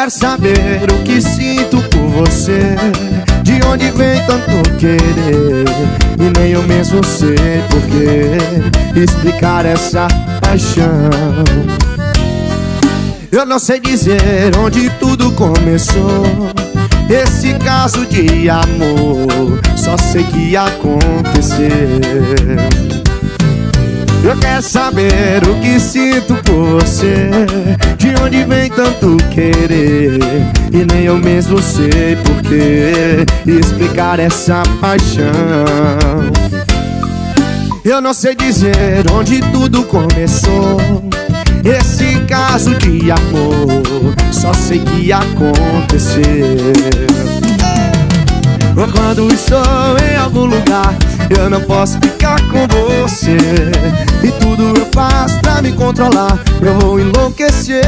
quero saber o que sinto por você, de onde vem tanto querer, e nem eu mesmo sei porquê explicar essa paixão. Eu não sei dizer onde tudo começou, esse caso de amor, só sei que aconteceu. Eu quero saber o que sinto por você, de onde vem tanto querer, e nem eu mesmo sei porquê explicar essa paixão. Eu não sei dizer onde tudo começou, esse caso de amor, só sei que aconteceu. Quando estou em algum lugar, eu não posso ficar com você, e tudo eu faço pra me controlar, eu vou enlouquecer.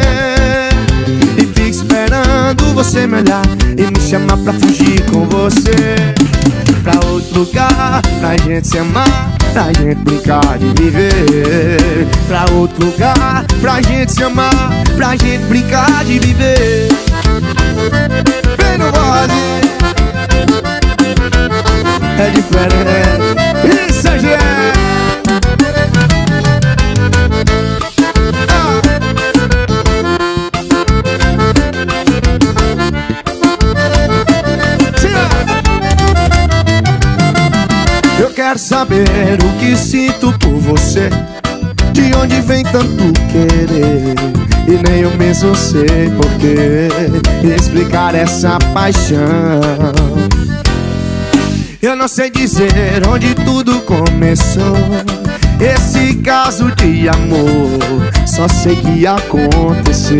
E fico esperando você me olhar e me chamar pra fugir com você, pra outro lugar, pra gente se amar, pra gente brincar de viver. Pra outro lugar, pra gente se amar, pra gente brincar de viver. Vem no voz, é diferente. Isso é Eu quero saber o que sinto por você, de onde vem tanto querer, e nem eu mesmo sei porquê explicar essa paixão. Eu não sei dizer onde tudo começou, esse caso de amor, só sei que aconteceu.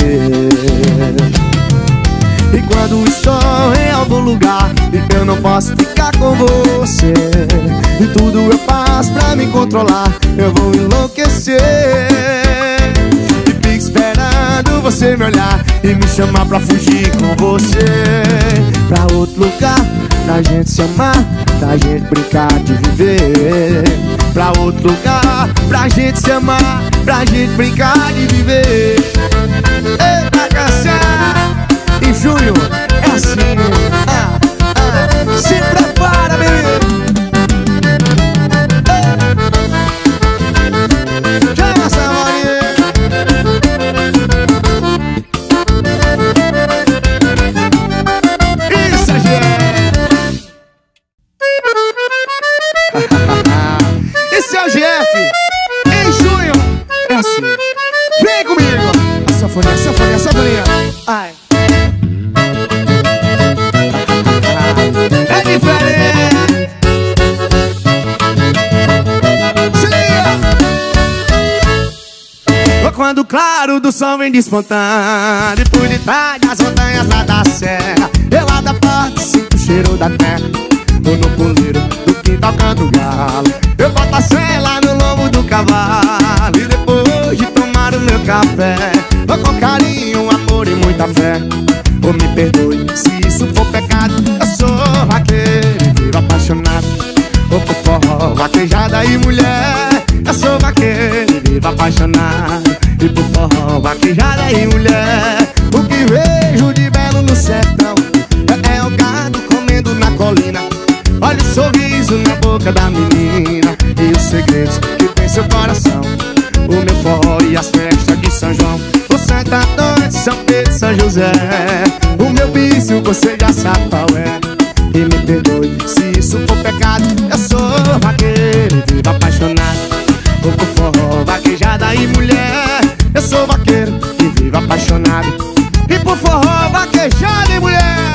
E quando estou em algum lugar, eu não posso ficar com você, e tudo eu faço pra me controlar, eu vou enlouquecer. E fico esperando você me olhar e me chamar pra fugir com você, pra outro lugar, pra gente se amar, pra gente brincar de viver. Pra outro lugar, pra gente se amar, pra gente brincar de viver. Eita, canção! Em junho é assim. Se prepara, bebê. Chama essa Maria. Isso, gente. Esse é o GF. Em junho é assim. Vem comigo. A sanfoninha, a sanfoninha, a sanfoninha. Ai. É diferente. Se liga. Quando o claro do sol vem despontando, e por detrás das montanhas lá da serra, eu abro a porta e sinto o cheiro da terra. Tô no puleiro do quintal canto galo, eu boto a sela no lombo do cavalo, e depois de tomar o meu café, vou com carinho, amor e muita fé. Ou me perdoe se isso for pecado, eu sou vaqueiro e vivo apaixonado. Ou por forró, vaquejada e mulher, eu sou vaqueiro e vivo apaixonado. E por forró, vaquejada e mulher, o que vejo de belo no sertão é o gado comendo na colina. Olha o sorriso na boca da menina e os segredos que tem seu coração. O meu forró e as festas de São João, o Santo Antônio, São Pedro, São José, o meu vício você já sabe qual é. E me perdoe se isso for pecado, eu sou vaqueiro e vivo apaixonado. Ou por forró, vaquejada e mulher, eu sou vaqueiro e vivo apaixonado. E por forró, vaquejada e mulher.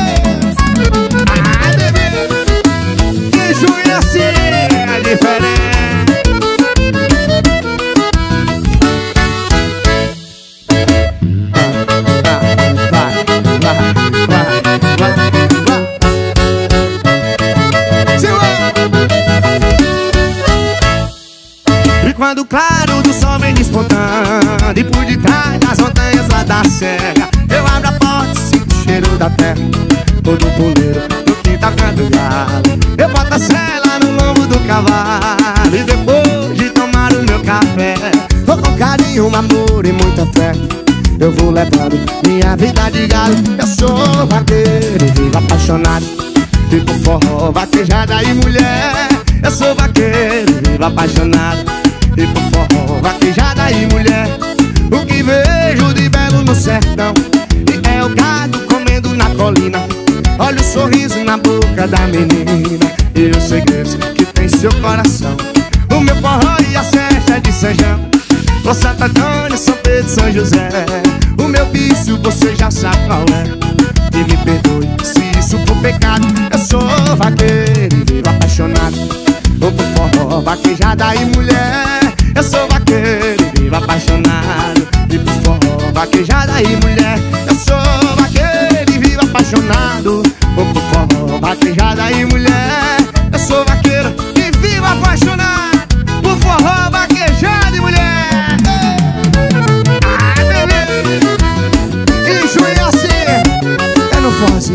Ah, bebê, que junho assim é diferente. E quando o claro do sol vem despontando, e por detrás das montanhas lá da serra, eu abro a porta e sinto o cheiro da terra. Tô no puleiro do quintal canto galo, eu boto a sela no lombo do cavalo, e depois de tomar o meu café, vou com carinho, amor e muita fé. eu vou levando minha vida de galo. Eu sou vaqueiro e vivo apaixonado, tipo forró, vaquejada e mulher. Eu sou vaqueiro e vivo apaixonado, tipo forró, vaquejada e mulher. O que vejo de belo no sertão e é o gado comendo na colina. Olha o sorriso na boca da menina e os segredos que tem seu coração. O meu forró e a festa de São João, Ô Santo Antônio, São Pedro, São José. O meu vício você já sabe qual é, e me perdoe se isso for pecado. Eu sou vaqueiro e vivo apaixonado, vou pro forró, vaquejada e mulher. Eu sou vaqueiro e vivo apaixonado, e pro forró, vaquejada e mulher. Eu sou vaqueiro e vivo apaixonado, vou pro forró, vaquejada e mulher. Eu sou vaqueiro e vivo apaixonado por forró, vaquejada e mulher. Ai, bebê, e junho assim, é no forrozinho.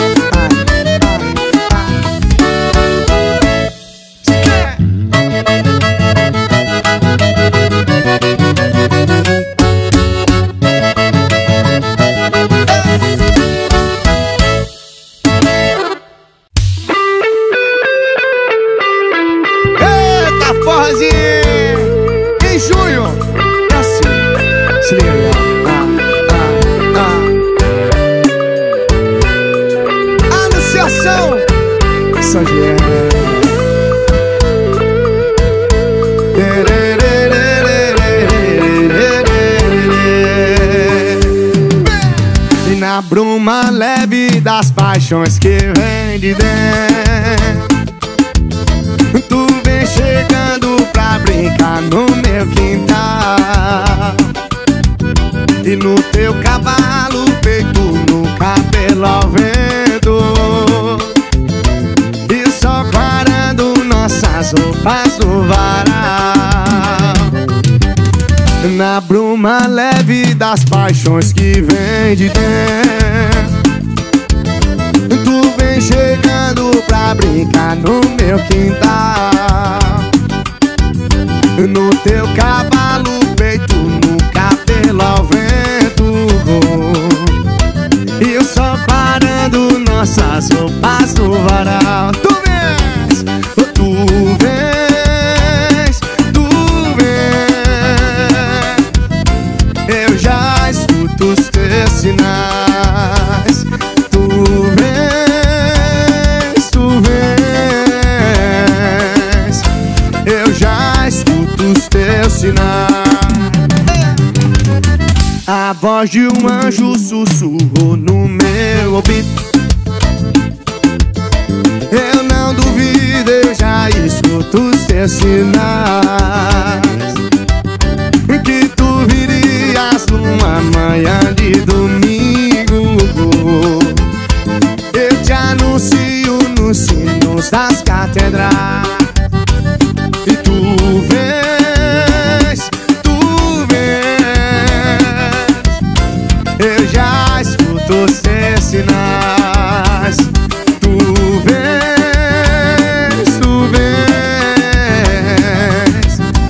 E na bruma leve das paixões que vem de dentro, tu vem chegando pra brincar no meu quintal. E no teu cavalo, peito no cabelo ao vento, e só clarando nossas roupas no varal. Na bruma leve das paixões que vem de dentro, tu vem chegando pra brincar no meu quintal. No teu cavalo, peito no cabelo ao vento, e eu só parando nossas roupas no varal. Tu vens, tu vens, tu vens, eu já escuto os teus sinais. Tu vens, tu vens, eu já escuto os teus sinais. A voz de um anjo sussurrou no meu ouvido. Eu não duvido, eu já escuto os teus sinais, que tu virias numa manhã de domingo. Eu te anuncio nos sinos das catedrais. E tu vens, tu vens, eu já escuto os teus sinais. Tu vens,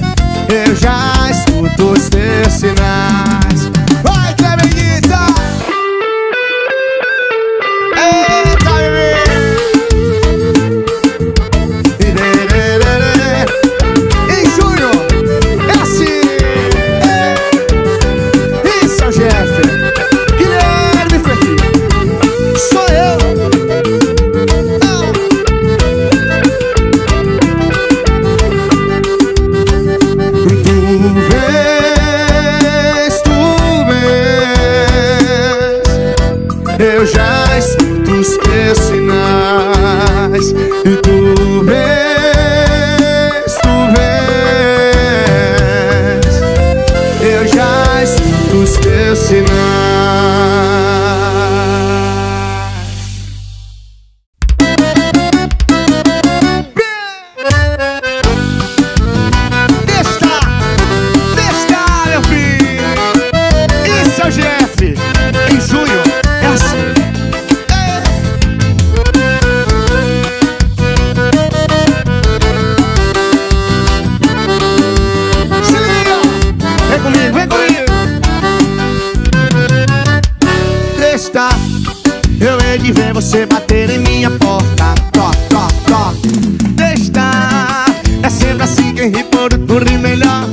de ver você bater em minha porta. Toc, toc, toc. Deixa, é sempre assim, quem ri por outro ri melhor.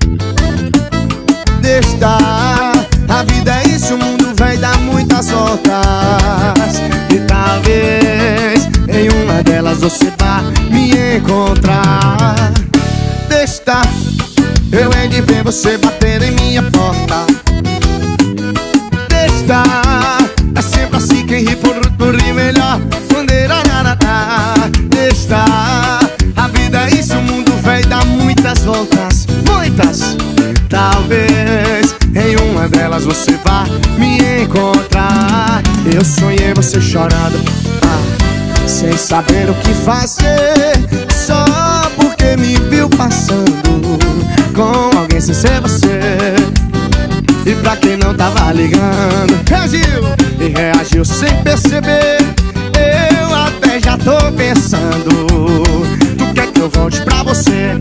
Deixa, a vida é isso, o mundo vai dar muitas voltas. E talvez em uma delas você vá me encontrar. Deixa, eu hei de ver você bater em minha porta. Deixa, é sempre assim, quem ri por outro ri melhor. Deixa, a vida é isso, o mundo vai dar muitas voltas. Muitas. Talvez em uma delas você vá me encontrar. Eu sonhei você chorando, sem saber o que fazer, só porque me viu passando com alguém sem ser você. E pra quem não tava ligando, reagiu, e reagiu sem perceber. Eu até já tô pensando, tu quer que eu volte pra você?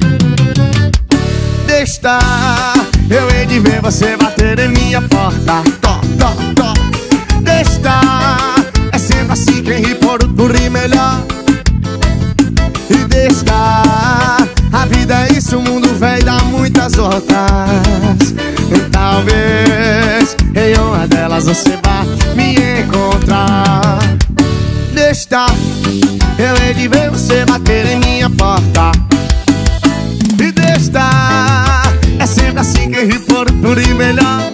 Deixa, eu hei de ver você bater em minha porta. Toc, toc, toc. Deixa, é sempre assim, quem ri por outro ri melhor. E deixa, a vida é isso, o mundo vai dar muitas voltas. E talvez em uma delas você vá me encontrar. Deixa, eu hei de ver você bater em minha porta. E deixa, é sempre assim, quem ri por outro ri melhor.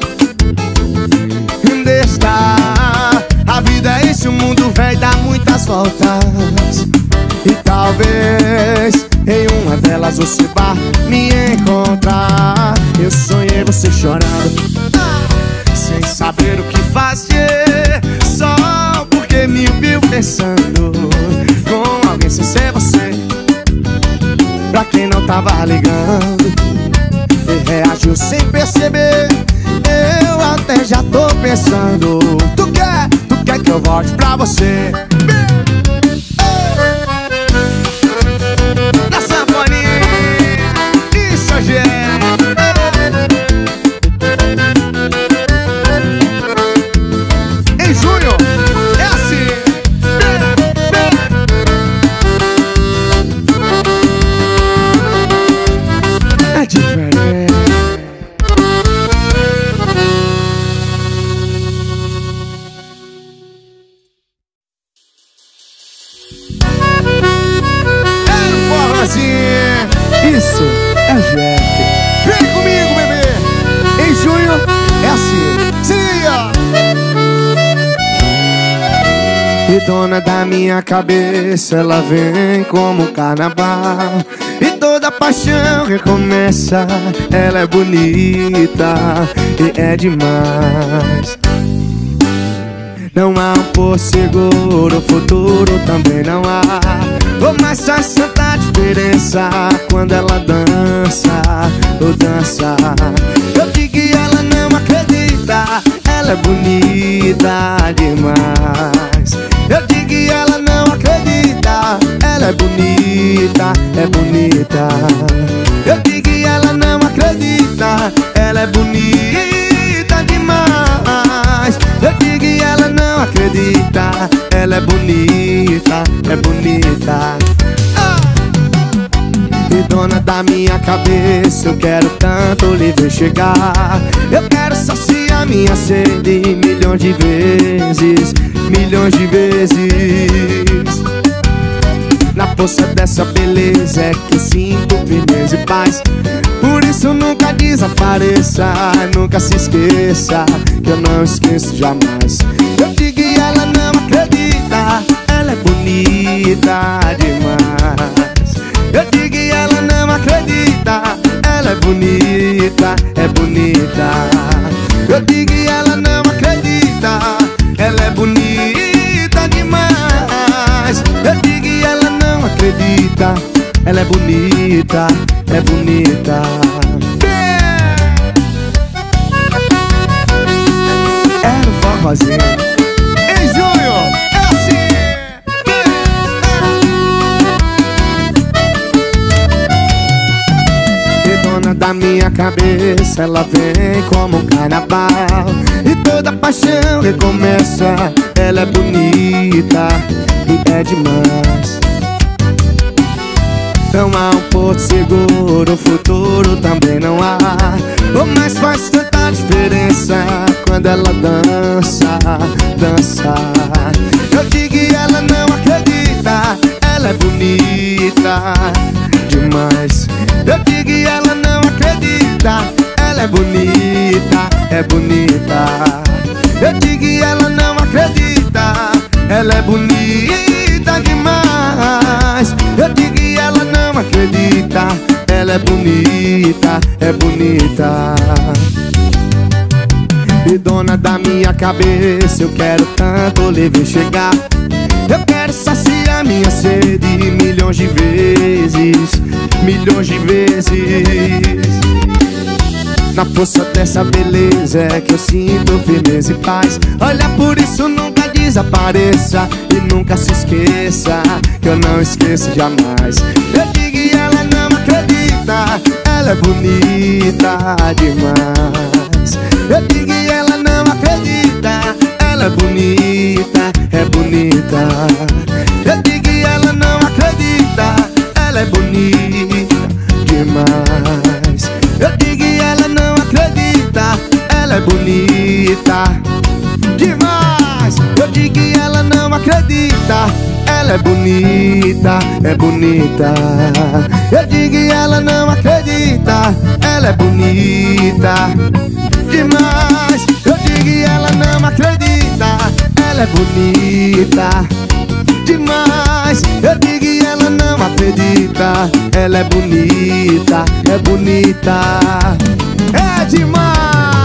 Deixa, a vida é isso, o mundo vai dar muitas voltas. E talvez em uma delas você vá me encontrar. Eu sonhei você chorando, sem saber o que fazer, só porque me viu pensando com alguém sem ser você. Pra quem não tava ligando, e reagiu sem perceber. Eu até já tô pensando, tu quer que eu volte pra você? Na sanfoninha, isso é. Em junho, é assim. É diferente. Isso é Jeff. Vem comigo, bebê. Em junho é assim. Sia. E dona da minha cabeça, ela vem como carnaval. E toda paixão recomeça. Ela é bonita e é demais. Não há um por seguro, o futuro também não há. Mas faz tanta diferença quando ela dança, ou dança. Eu digo que ela não acredita, ela é bonita demais. Eu digo que ela não acredita, ela é bonita, é bonita. Eu digo que ela não acredita, ela é bonita demais. Eu digo que ela não acredita, ela é bonita, é bonita. E dona da minha cabeça, eu quero tanto lhe ver chegar. Eu quero saciar minha sede milhões de vezes, milhões de vezes. Na poça dessa beleza é que sinto firmeza e paz. Por isso nunca desapareça, nunca se esqueça, que eu não esqueço jamais. Eu digo que ela não acredita, ela é bonita demais. Eu digo que ela não acredita, ela é bonita, é bonita. Eu digo que ela não acredita, ela é bonita demais. Eu digo que ela não acredita, ela é bonita, é bonita. Era um forrozinho. Em junho, é assim. E dona da minha cabeça, ela vem como um carnaval. E toda paixão recomeça, ela é bonita e é demais. Não há um porto seguro, futuro também não há. Oh, mas faz tanta diferença quando ela dança, dança. Eu digo e ela não acredita, ela é bonita demais. Eu digo e ela não acredita, ela é bonita, é bonita. Eu digo e ela não acredita, ela é bonita demais. Eu digo e ela não acredita, ela é bonita, é bonita. E dona da minha cabeça, eu quero tanto lhe ver chegar. Eu quero saciar minha sede milhões de vezes, milhões de vezes. Na força dessa beleza é que eu sinto firmeza e paz. Olha, por isso nunca desapareça e nunca se esqueça, que eu não esqueço jamais. Eu digo e ela não acredita, ela é bonita demais. Eu digo e ela não acredita, ela é bonita, é bonita. Eu digo e ela não acredita, ela é bonita demais. Eu digo e ela não acredita, ela é bonita demais. Eu digo e ela não acredita, ela é bonita, é bonita. Eu digo e ela não acredita, ela é bonita demais. Eu digo e ela não acredita, ela é bonita demais. Eu digo e ela não acredita, ela é bonita, é bonita, é demais.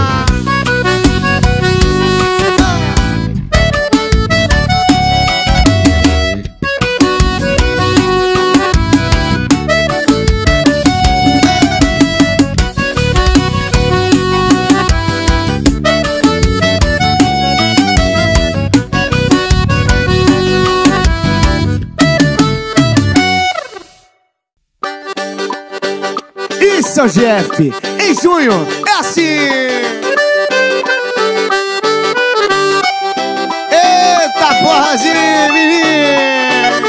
Seu Jeff, em junho é assim. Eita porrazinha, menino.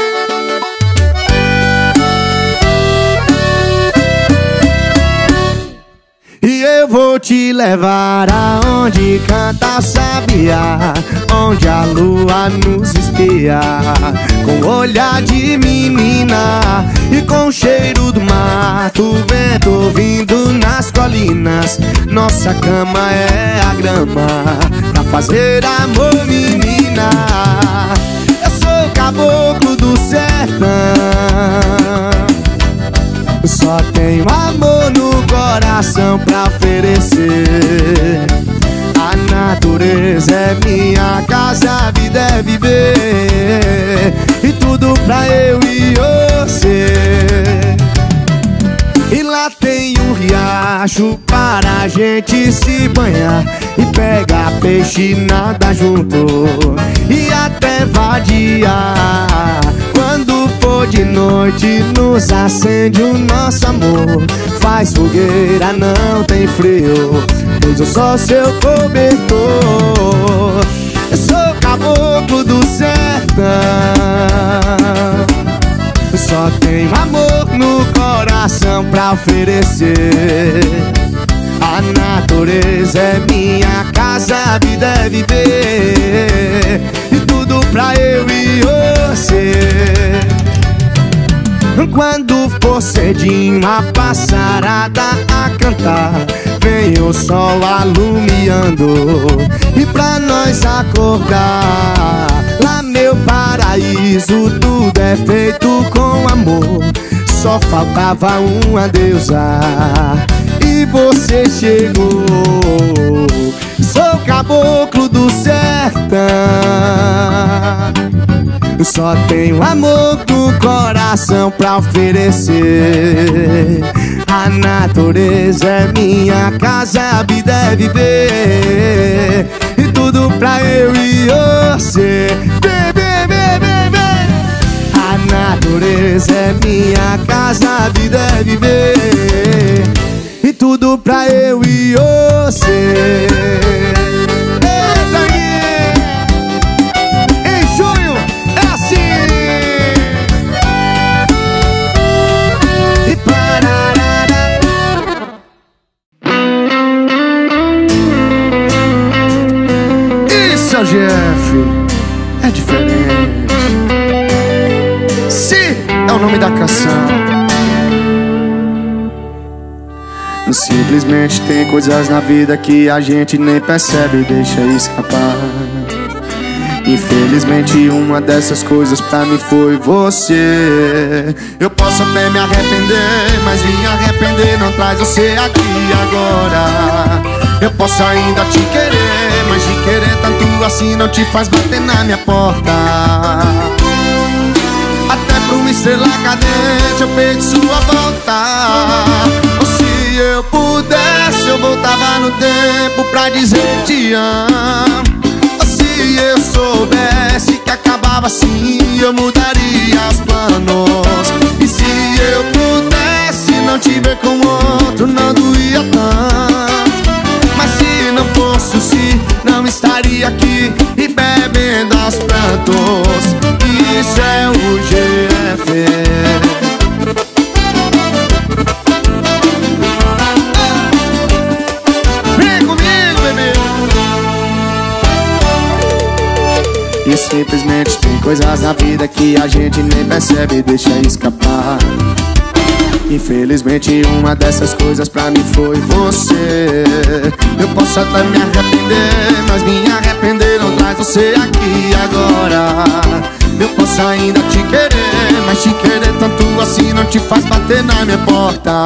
E eu vou te levar aonde canta o sabiá, onde a lua nos espia, com olhar de menina e com o cheiro do mato, vento vindo nas colinas. Nossa cama é a grama pra fazer amor, menina. Eu sou o caboclo do sertão, só tenho amor no coração pra oferecer. A natureza é minha casa, a vida é viver, e tudo pra eu e você. E lá tem um riacho para a gente se banhar e pegar peixe, nada junto e até vadiar. Quando for de noite nos acende o nosso amor, faz fogueira, não tem frio, pois eu sou seu cobertor. Eu sou caboclo do sertão, só tenho amor no coração pra oferecer. A natureza é minha casa, a vida é viver, e tudo pra eu e você. Quando for cedinho a passarada a cantar, vem o sol alumiando e pra nós acordar. Lá meu paraíso tudo é feito com amor, só faltava uma deusa e você chegou. Sou caboclo do sertão, só tenho amor no coração pra oferecer. A natureza é minha casa, a vida é viver, e tudo pra eu e você. Bebê, bebê, bebê. A natureza é minha casa, a vida é viver, e tudo pra eu e você. Eita, yeah. dedicação. Simplesmente tem coisas na vida que a gente nem percebe e deixa escapar. Infelizmente uma dessas coisas pra mim foi você. Eu posso até me arrepender, mas me arrepender não traz você aqui agora. Eu posso ainda te querer, mas te querer tanto assim não te faz bater na minha porta. Até pra uma estrela cadente eu perdi sua volta. Ou se eu pudesse eu voltava no tempo pra dizer te amo. Se eu soubesse que acabava assim, eu mudaria os planos. E se eu pudesse não te ver com outro, não doía tanto. Mas se não fosse se não estaria aqui e bebendo aos prantos. Isso é o GF. E simplesmente tem coisas na vida que a gente nem percebe e deixa escapar. Infelizmente uma dessas coisas pra mim foi você. Eu posso até me arrepender, mas me arrepender não traz você aqui agora. Eu posso ainda te querer, mas te querer tanto assim não te faz bater na minha porta.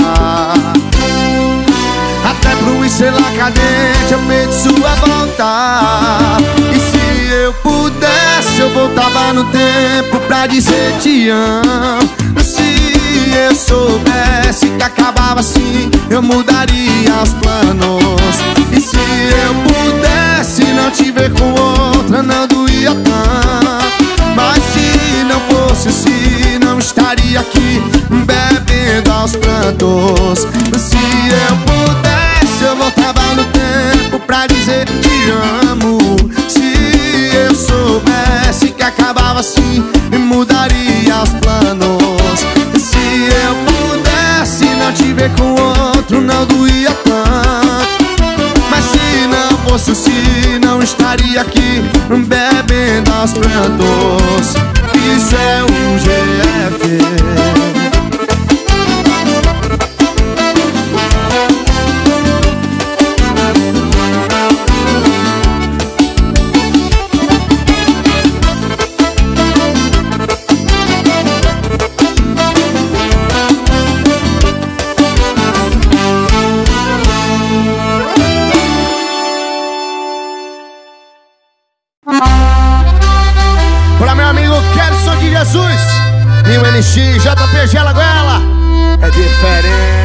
Até pro estrela cadente eu perdi sua volta. E se eu pudesse eu voltava no tempo pra dizer te amo. Se eu soubesse que acabava assim eu mudaria os planos. E se eu pudesse não te ver com outra não doía tanto. Mas se não fosse se não estaria aqui bebendo aos prantos. Se eu pudesse eu voltava no tempo pra dizer te amo. Se eu soubesse que acabava assim mudaria os planos. Se eu pudesse não te ver com outro não doía tanto. Mas se não fosse se não estaria aqui bebendo aos prantos. Isso é um GF. Jesus, e o NX, JP Gela Goela. É diferente.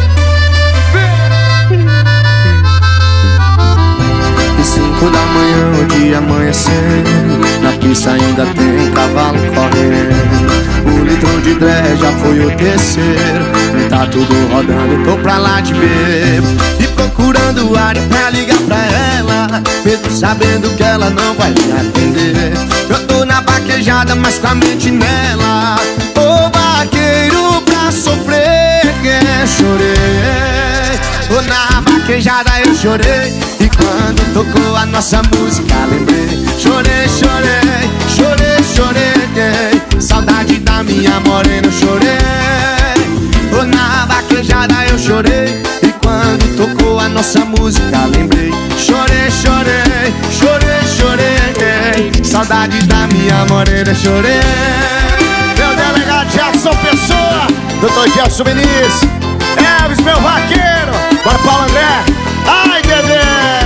E 5 da manhã, o dia amanhecendo, na pista ainda tem cavalo correndo. O litro de dré já foi o terceiro, e tá tudo rodando, tô pra lá de bebo. E procurando área pra ligar pra ela, mesmo sabendo que ela não vai me atender. Eu tô na vaquejada, mas com a mente nela. Ô vaqueiro pra sofrer, chorei. Ô na vaquejada eu chorei. E quando tocou a nossa música lembrei. Chorei, chorei, chorei, chorei. Saudade da minha morena eu chorei. Ô na vaquejada eu chorei. E quando tocou a nossa música lembrei. Chorei, chorei, chorei, chorei. Saudade da minha morena chorei. Meu delegado Jefferson Pessoa, Dr. Jefferson Vinícius, Elvis, meu vaqueiro. Bora, Paulo André. Ai, Dedé.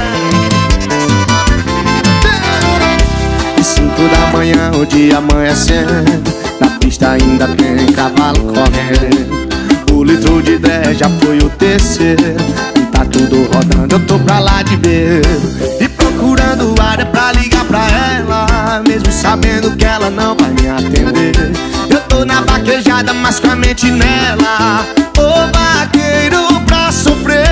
E 5 da manhã, o dia amanhecendo, na pista ainda tem cavalo correndo. O litro de 10 já foi o terceiro, e tá tudo rodando, eu tô pra lá de bebo. E procurando área pra ligar pra ela, mesmo sabendo que ela não vai me atender. Eu tô na vaquejada, mas com a mente nela. Ô vaqueiro pra sofrer,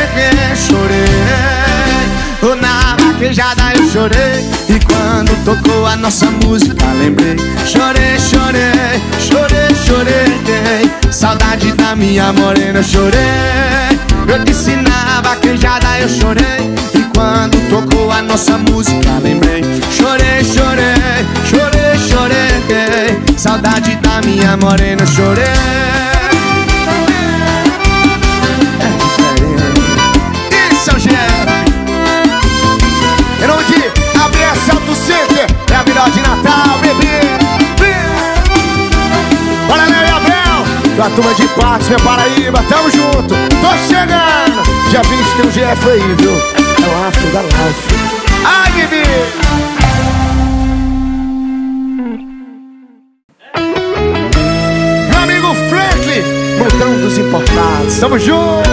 chorei. Ô na vaquejada eu chorei. E quando tocou a nossa música lembrei. Chorei, chorei, chorei, chorei. Saudade da minha morena eu chorei. Eu disse na vaquejada eu chorei. E quando tocou a nossa música lembrei. Chorei, chorei, chorei, chorei. saudade da minha morena eu chorei. É diferente. Isso é o Jeff. Em nome de ABS Auto Center, é a melhor de Natal, bebê. Bora, Léo e Abel, da turma de Patos, meu Paraíba, tamo junto. Tô chegando. Dia 20 tem um GF aí, viu? É o after da live. Ai, bebê. Meu amigo Franklin, montão dos importados, tamo junto.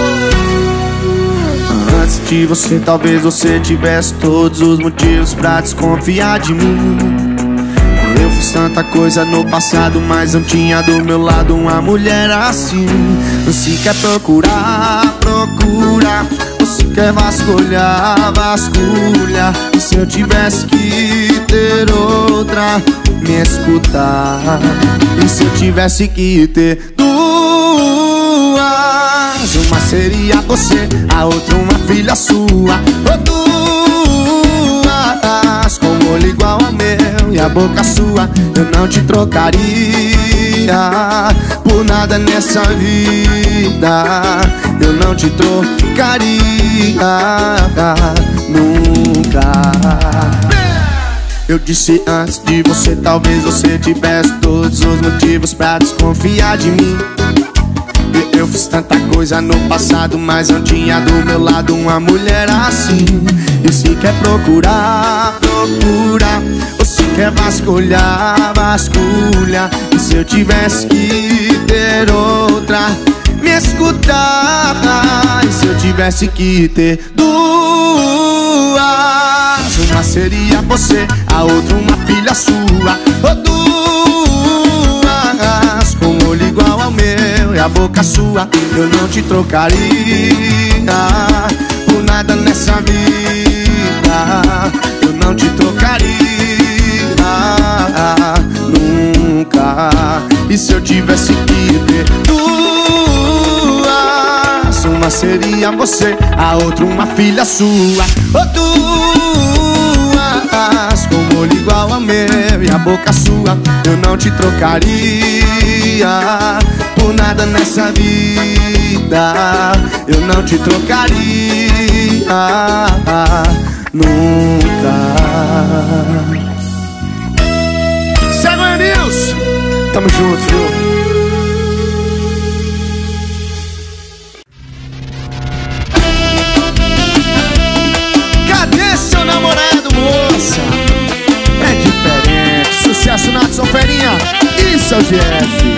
Antes de você, talvez você tivesse todos os motivos pra desconfiar de mim. Eu fiz tanta coisa no passado, mas não tinha do meu lado uma mulher assim. Você quer procurar, procura. Você quer vasculhar, vasculha. E se eu tivesse que ter outra, me escutar. E se eu tivesse que ter duas, uma seria você, a outra uma filha sua. Ou duas, com o olho igual ao meu e a boca sua. Eu não te trocaria por nada nessa vida. Eu não te trocaria nunca. Eu disse antes de você, talvez você tivesse todos os motivos pra desconfiar de mim. Eu fiz tanta coisa no passado, mas não tinha do meu lado uma mulher assim. E se quer procurar, procura. Ou se quer vasculhar, vasculha. E se eu tivesse que ter outra, me escutar. E se eu tivesse que ter duas, uma seria você, a outra uma filha sua. Ou duas, com o olho igual ao meu e a boca sua. Eu não te trocaria por nada nessa vida. Eu não te trocaria nunca. E se eu tivesse que ter duas, uma seria você, a outra uma filha sua. Ou duas, com o olho igual ao meu e a boca sua. Eu não te trocaria por nada nessa vida. Eu não te trocaria nunca. Segue News, tamo junto, viu? Cadê seu namorado, moça? É diferente. Sucesso Natson Ferinha, isso é o GF.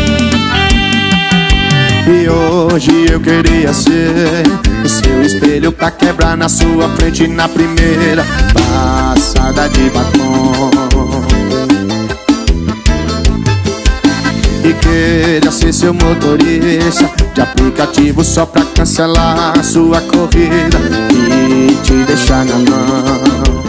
E hoje eu queria ser o seu espelho pra quebrar na sua frente na primeira passada de batom. E queria ser seu motorista de aplicativo só pra cancelar a sua corrida e te deixar na mão.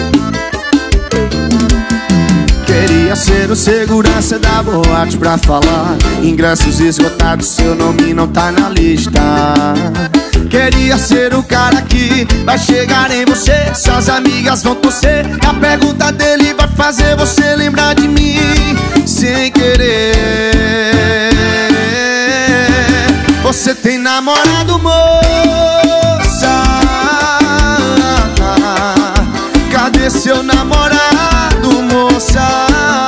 Queria ser o segurança da boate pra falar ingressos esgotados, seu nome não tá na lista. Queria ser o cara que vai chegar em você, suas amigas vão torcer, a pergunta dele vai fazer você lembrar de mim sem querer. Você tem namorado, moça? Cadê seu namorado, moça?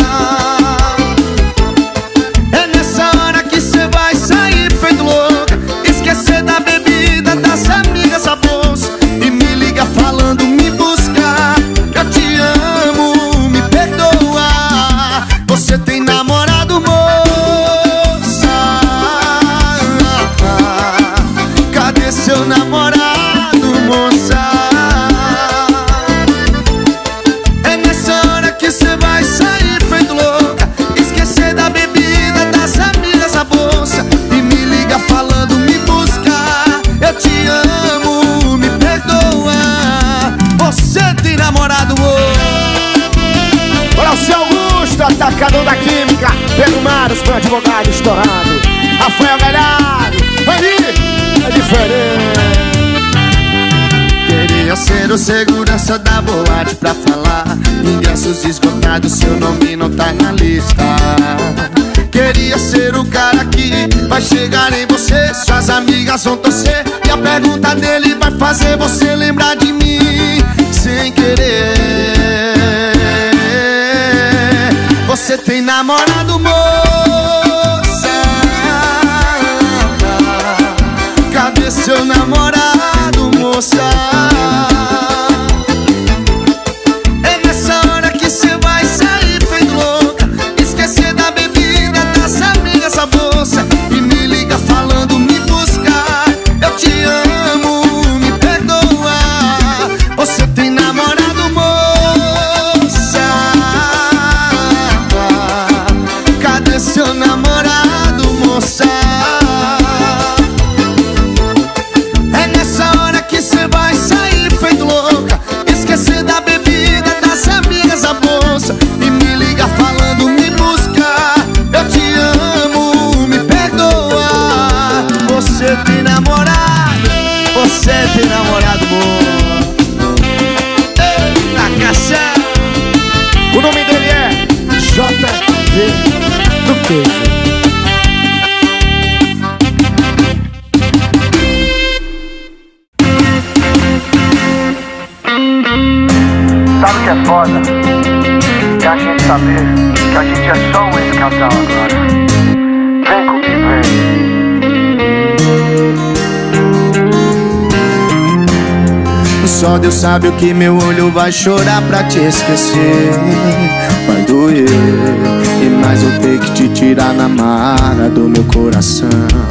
É nessa hora que cê vai sair feito louca, esquecer da bebida, das amigas, a bolsa, e me liga falando me buscar. Eu te amo, me perdoa. Você tem namorado, moça? Cadê seu namorado, moça? É nessa hora que cê vai sair feito louca, esquecer da bebida, das amigas, a bolsa, e me liga falando me buscar. Eu te amo, me perdoa. Você tem namorado, Olha o seu Augusto, atacador da química, Pedro Maros, meu advogado estourado, Rafael Galhardo, ali é diferente. Queria ser ter o segurança da boate pra falar. Ingressos esgotados, seu nome não tá na lista. Queria ser o cara que vai chegar em você, suas amigas vão torcer e a pergunta dele vai fazer você lembrar de mim sem querer. Você tem namorado, moça? Cadê seu namorado, moça? É nessa hora que cê vai sair feito louca, esquecer da bebida, das amigas, a bolsa, e me liga falando me buscar. Eu te amo, me perdoa. Você tem namorado, moça? Cadê seu namorado, moça? É nessa hora que cê vai sair feito louca, esquecer da bebida, das amigas, a bolsa, e me liga falando me buscar. Eu te amo, me perdoa. Você tem namorado? Você tem namorado, moça? Na caixa. O nome dele é JV do Queijo. Sabe o que é foda? É a gente saber que a gente é só um ex-casal agora. Vem comigo, vem. Só Deus sabe o que meu olho vai chorar pra te esquecer. Vai doer, e mais eu ter que te tirar na marra do meu coração.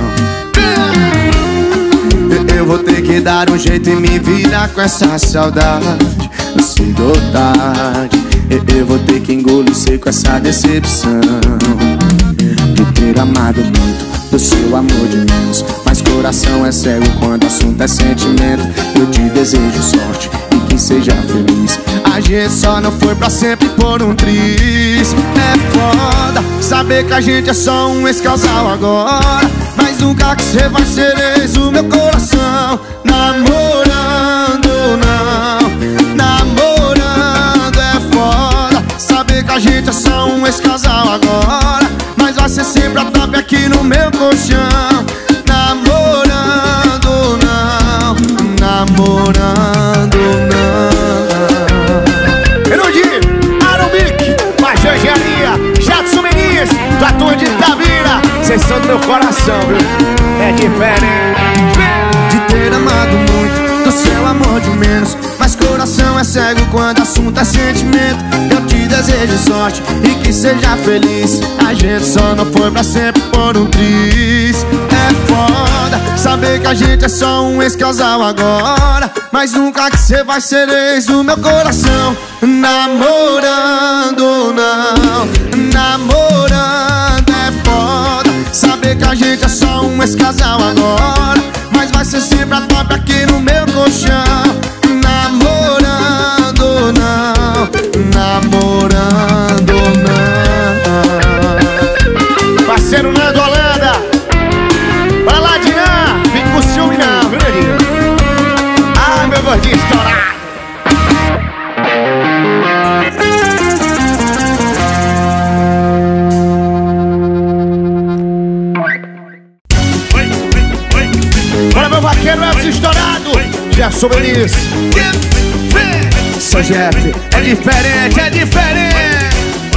Eu vou ter que dar um jeito e me virar com essa saudade. Cedo ou tarde, eu vou ter que engolir seco essa decepção de ter amado muito, do seu amor de menos. Mas coração é cego quando o assunto é sentimento. Eu te desejo sorte e que seja feliz. A gente só não foi pra sempre por um triz. É foda saber que a gente é só um ex-casal agora, mas nunca que cê vai ser ex o meu coração. Namorando não, namorando é foda saber que a gente é só um ex-casal agora, mas vai ser sempre a top aqui no meu colchão. Namorando não, namorando não. Erudi, Arubic, Pajé Engenharia, Jadson Meniz, da Torre de Itabira. Vocês são do meu coração, viu? É diferente De ter amado muito, do seu amor de menos. Mas coração é cego quando assunto é sentimento. Eu te desejo sorte e que seja feliz. A gente só não foi pra sempre por um triz. É foda saber que a gente é só um ex-casal agora, mas nunca que cê vai ser ex do meu coração. Namorando não, namorando é foda saber que a gente é só um ex-casal agora, mas vai ser sempre a top aqui no meu colchão. Namorando não, namorando não. parceiro Nando Holanda. Pra lá de lá, fica com ciúme não, viu, Nandinho? Ah, meu gordinho estourado. Bora, meu vaqueiro Elvis estourado. Jefferson Beniz. Seu Jeff, é diferente, é diferente.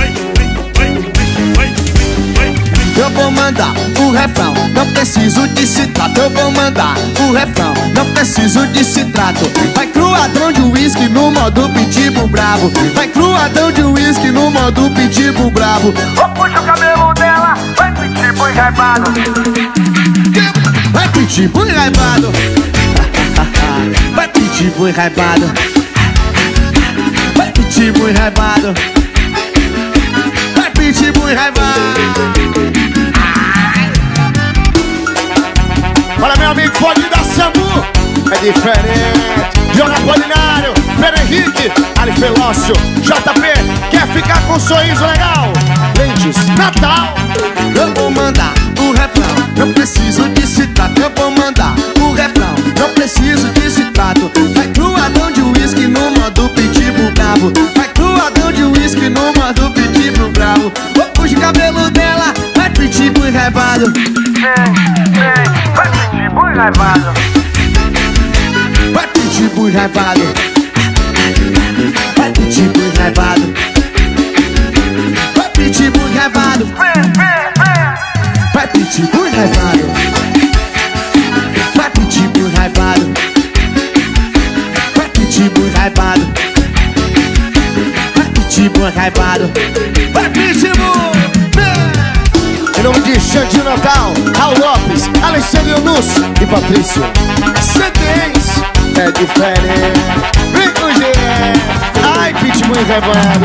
Eu vou mandar o refrão, não preciso de citrato. Eu vou mandar o refrão, não preciso de citrato. Vai cruadão de uísque no modo pitbull bravo. Vai cruadão de uísque no modo pitbull bravo. Ou puxa o cabelo dela, vai pitbull enraivado. Vai pitbull enraivado. Vai pitbull enraivado. Vai pitbull enraivado. Vai pitbull enraivado. Olha, meu amigo, pode dar Sambu. É diferente. Joga Polinário, Pedro Henrique, Ali Felócio, JP. Quer ficar com um sorriso legal? Lentes, Natal. Eu vou mandar o refrão, não preciso de citrato. Eu vou mandar o refrão, não preciso de citrato. Vai cruadão de uísque raivado. Vai pitbull raivado. Vai pitbull raivado. Vai pitbull raivado. Vai pitbull raivado. Vai pitbull raivado. Vai pitbull raivado. Vai pitbull raivado. Vai pitbull. Em nome de Xandinho Natal, Raul Lopes, Alexandre Nusso e Patrício. C10 é diferente. Vem com o G. Ai, pitbull revoado.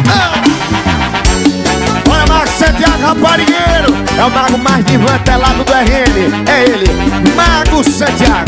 Olha, Marcos Santiago, raparigueiro. É o mago mais desmantelado do RN. É ele, Mago Santiago.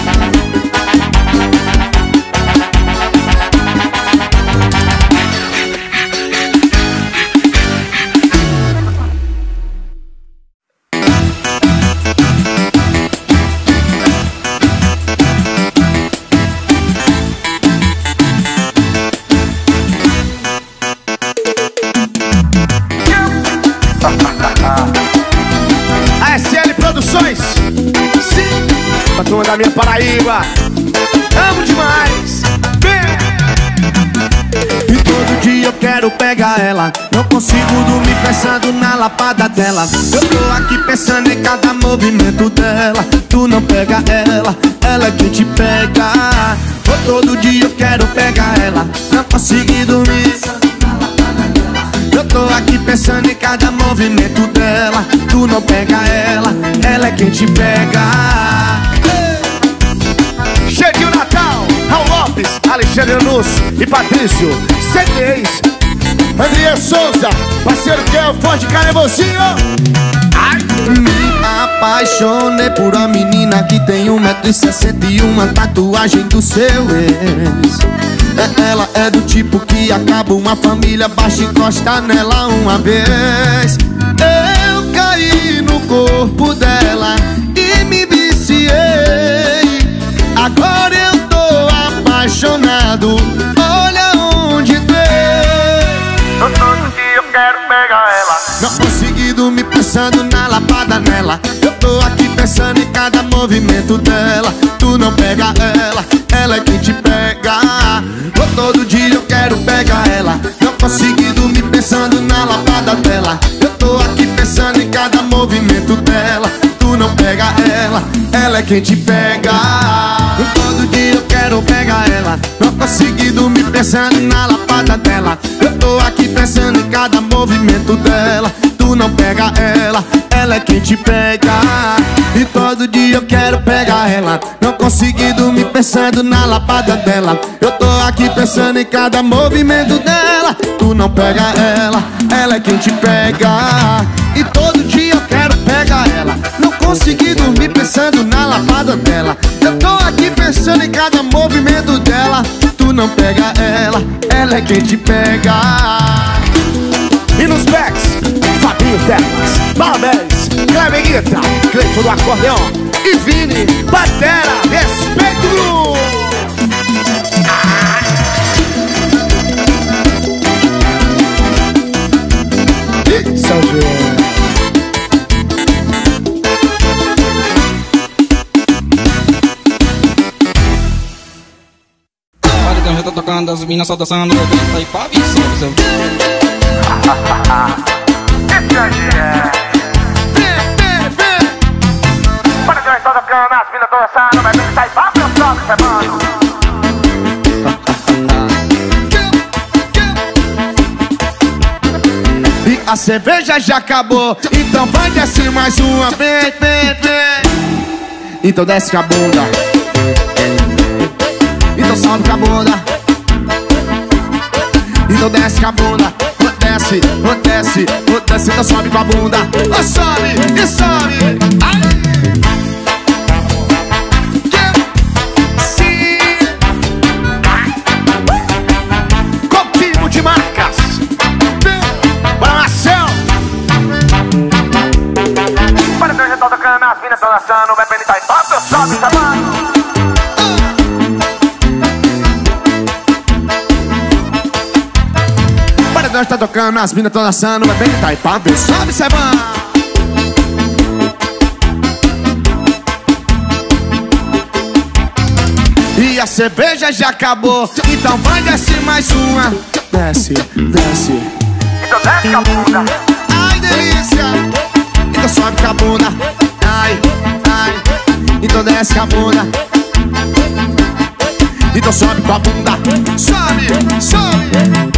Patrona da minha Paraíba, amo demais. E todo dia eu quero pegar ela. Não consigo dormir pensando na lapada dela. Eu tô aqui pensando em cada movimento dela. Tu não pega ela, ela é quem te pega. Todo dia eu quero pegar ela. Não consigo dormir. Eu tô aqui pensando em cada movimento dela. Tu não pega ela, ela é quem te pega. Xandinho Natal, Raul Lopes, Alexandre Nusso e Patrício. C10 André Souza, parceiro que é o Forte Canevozinho. Me apaixonei por uma menina que tem 1,60 m e uma tatuagem do seu ex. Ela é do tipo que acaba uma família, baixa e encosta nela uma vez. Eu caí no corpo dela e me viciei. Agora eu tô apaixonado, olha onde tem. Todo dia eu quero pegar ela. Não consegui dormir pensando na lapada nela. Eu tô aqui pensando em cada movimento dela. Tu não pega ela, ela é quem te pega. Todo dia eu quero pegar ela. Não consegui dormir pensando na lapada dela. Eu tô aqui pensando em cada movimento dela. Tu não pega ela, ela é quem te pega. Todo dia eu quero pegar ela. Não consegui dormir pensando na lapada dela. Eu tô aqui pensando em cada movimento dela. Tu não pega ela, ela é quem te pega. E todo dia eu quero pegar ela. Não consegui dormir pensando na lapada dela. Eu tô aqui pensando em cada movimento dela. Tu não pega ela, ela é quem te pega. E todo dia eu quero pegar ela. Não consegui dormir pensando na lapada dela. Eu tô aqui pensando em cada movimento dela. Tu não pega ela é quem te pega. E nos backs, Fabinho Termas, Balabés, Cleber Guita, Cleiton do acordeão e Vini, batera, respeito. E São João. Já tá tocando, as minas só dançando. Aí pá, isso. Para que eu estou tocando, as minas estão dançando. Vai ver que tá aí, papo, eu toco, semana. E a cerveja já acabou, então vai descer mais uma. Vem, vem, vem. Então desce com a bunda. Então sobe com a bunda. Então desce com a bunda. Desce, desce, desce. Então sobe com a bunda. Sobe e sobe. Ai. Coutinho de marcas. Bora, Marcel. Para que eu estou tocando, as minas estão dançando. Vai pra aí, papo, eu sobe, semana. Nós tá tocando, as minas tão dançando. Vai bem que tá e pá, sobe, Sebão. e a cerveja já acabou. Então vai, desce mais uma. Desce, desce. Então desce com a bunda. Ai, delícia. Então sobe com a bunda. Ai, ai. Então desce com a bunda. Então sobe com a bunda. Sobe, sobe.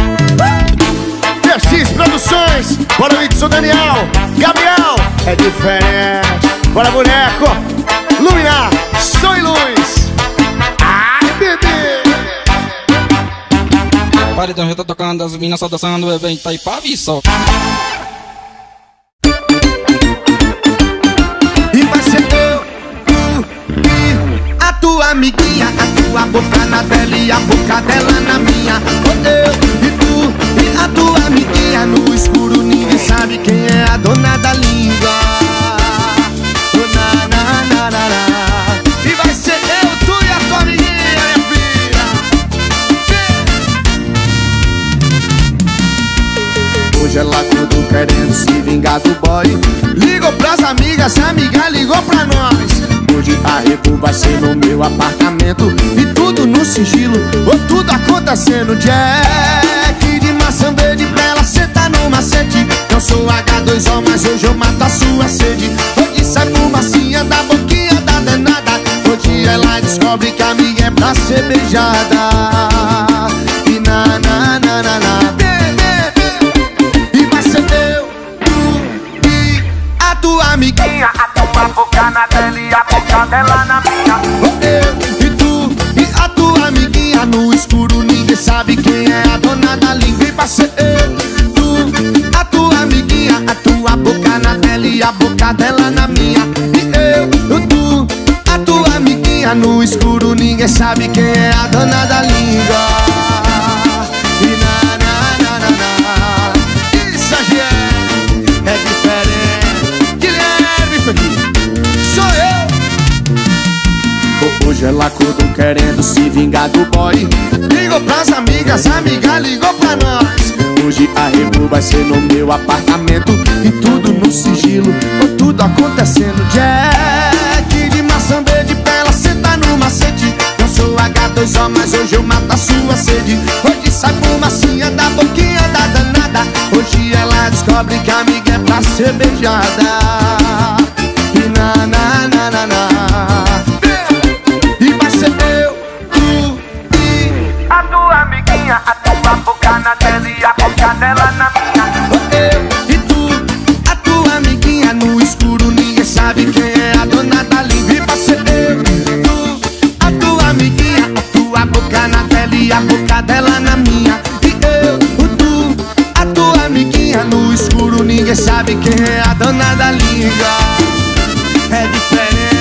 PX Produções, bora Whitson Daniel, Gabriel, é diferente. Bora boneco, Luminar, som e luz. Ai, bebê. Paredão já tá tocando, as minas só dançando, o evento tá Itaipava só. E vai ser eu, tu e a tua amiguinha, a tua boca na dela e a boca dela na minha. Eu e tu e a tua amiguinha, no escuro ninguém sabe quem é a dona da língua. Na, na, na, na, na. E vai ser eu, tu e a tua amiguinha, minha filha. Hoje ela tudo querendo se vingar do boy. Ligou pras amigas, a amiga ligou pra nós. Hoje a rebu vai ser no meu apartamento. E tudo no sigilo, ou tudo acontecendo. Jack de maçã verde pra ela sentar no macete. Não sou H2O, mas hoje eu mato a sua sede. Hoje sai fumacinha da boquinha da danada. Hoje ela descobre que a amiga é pra ser beijada. E na, na, na, na, na. E vai ser eu, tu e a tua amiguinha, A tua boca na dela e a boca dela na minha. eu e tu e a tua amiguinha, no escuro ninguém sabe quem é a dona da língua. E vai ser eu, tu, a tua amiguinha, a tua boca na dela e a boca dela na minha. E eu, tu, a tua amiguinha, no escuro ninguém sabe quem é a dona da língua. E na, na, na, na, na. Isso aqui é diferente. Guilherme Felipe, sou eu. Hoje ela acordou querendo se vingar do boy. Ligou pras amigas, a amiga ligou pra nós. Hoje a rebu vai ser no meu apartamento. E tudo no sigilo, ou tudo acontecendo. Jack de maçã verde pra ela sentar no macete. Não sou H2O, mas hoje eu mato a sua sede. Hoje sai fumacinha da boquinha da danada. Hoje ela descobre que a amiga é pra ser beijada. E na, na, na, na, na. E vai ser eu, tu e A tua amiguinha, a tua boca na dela e a boca dela na minha. eu e tu, a tua amiguinha, no escuro ninguém sabe quem é a dona da língua. E vai ser eu, tu, a tua amiguinha, a tua boca na dela e a boca dela na minha. E eu, tu, a tua amiguinha, no escuro ninguém sabe quem é a dona da língua. É diferente.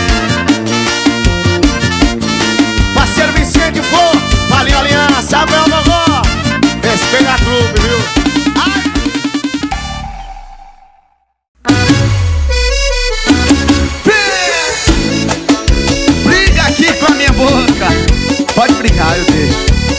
Parceiro Vicente Flor, Valinho Aliança, Abel Vovó. Respeita a trupe, viu? Ai. Briga aqui com a minha boca. Pode brigar, eu deixo.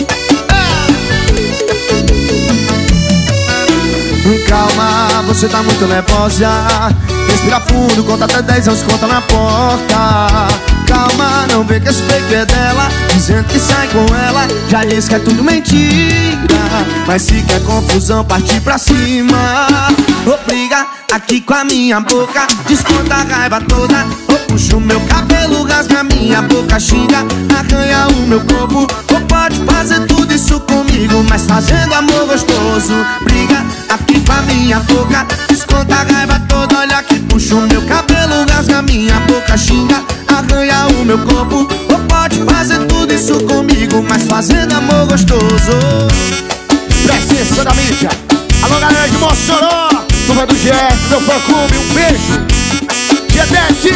Calma, você tá muito nervosa. Respira fundo, conta até 10 anos, conta na porta. Calma, não vê que esse fake é dela. Dizendo que sai com ela, já disse que é tudo mentira. Mas se quer confusão, partir pra cima. Ô, briga aqui com a minha boca, desconta a raiva toda. Ô, puxa o meu cabelo, rasga minha boca, xinga, arranha o meu corpo. Ou pode fazer tudo isso comigo, mas fazendo amor gostoso. Briga aqui com a minha boca, desconta a raiva toda. Olha que puxa o meu cabelo, rasga minha boca, xinga, arranha o meu corpo. Ou pode fazer tudo isso comigo, mas fazendo amor gostoso. Presença da mídia. Alô, galera de Mossoró, turma do GF, meu fã-clube, um beijo. Diedete.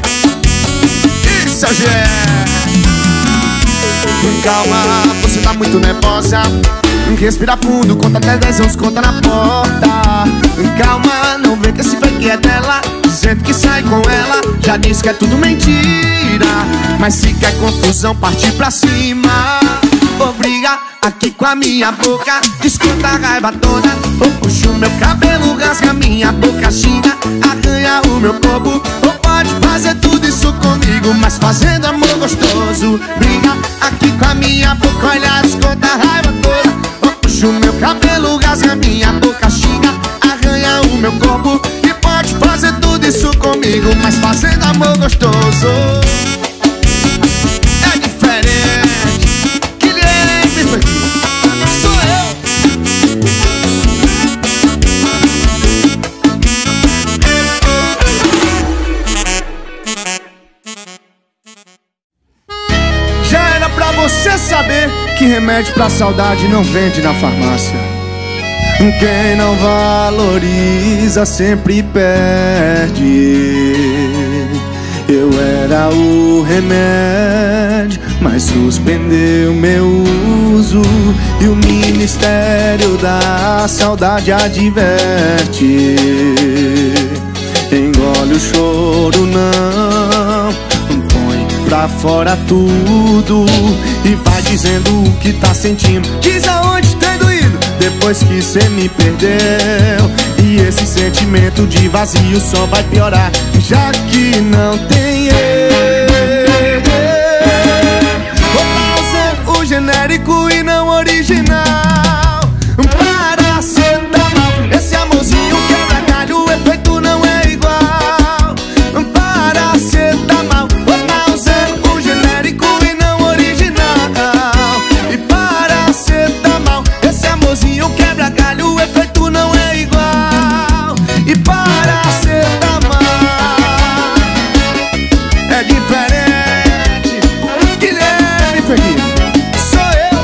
Isso, gente. Calma, você tá muito nervosa. Respira fundo, conta até 10 anos, conta na porta. Calma, não vê que esse fake é dela. Dizendo que sai com ela, já disse que é tudo mentira. Mas se quer confusão, partir pra cima. Ô, briga aqui com a minha boca, desconta a raiva toda. Ô, puxa o meu cabelo, rasga minha boca, xinga, arranha o meu corpo. Ou pode fazer tudo isso comigo, mas fazendo amor amor gostoso. Brinca aqui com a minha boca, olha, esconda a raiva toda. Puxa o meu cabelo, rasga minha boca, xinga, arranha o meu corpo. E pode fazer tudo isso comigo, mas fazendo amor gostoso é diferente. Guilherme, isso aqui sou eu. Já era pra você saber que remédio pra saudade não vende na farmácia. Quem não valoriza sempre perde. Eu era o remédio, mas suspendeu meu uso. E o Ministério da Saudade adverte: engole o choro, não, põe pra fora tudo. E vai dizendo o que tá sentindo, diz aonde tem doído depois que cê me perdeu. E esse sentimento de vazio só vai piorar, já que não tem eu. Vou usar o genérico e não original. Paracetamol, esse amorzinho quebra galho, o efeito não é igual. Paracetamol, vou usar o genérico e não original. E paracetamol, esse amorzinho quebra galho, o efeito não é igual. E paracetamol é diferente. Guilherme Ferreira, sou eu.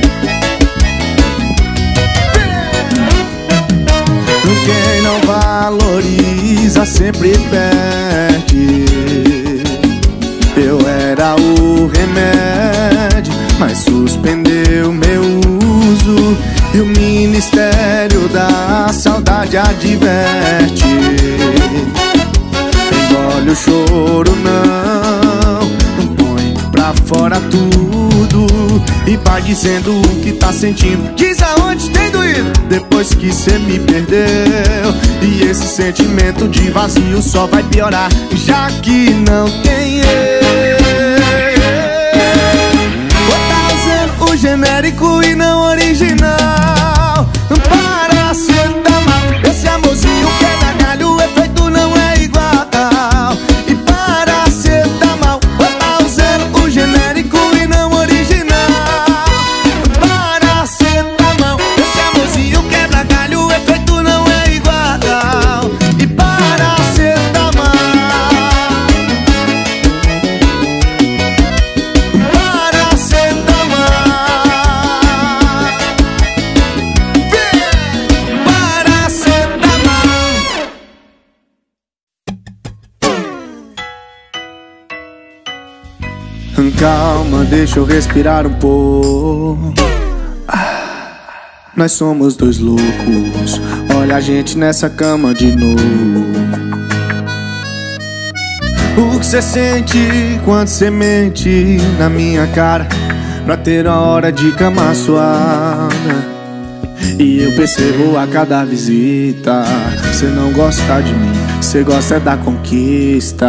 Quem não valoriza sempre perde. Eu era o remédio, mas suspendeu meu uso. E o Ministério da Saudade adverte: engole o choro, não, põe pra fora tudo. E vai dizendo o que tá sentindo, diz aonde tem doído depois que cê me perdeu. E esse sentimento de vazio só vai piorar, já que não tem eu. Vou tá usando o genérico e não original. Paracetamol, esse amorzinho quebra galho, o efeito não é igual. E paracetamol, vou tá usando o genérico e não original. Paracetamol, esse amorzinho quebra galho, o efeito não é igual. E paracetamol, paracetamol, calma, deixa eu respirar um pouco. Nós somos dois loucos, olha a gente nessa cama de novo. O que cê sente quando cê mente na minha cara, pra ter uma hora de cama suada. E eu percebo a cada visita, cê não gosta de mim, cê gosta da conquista.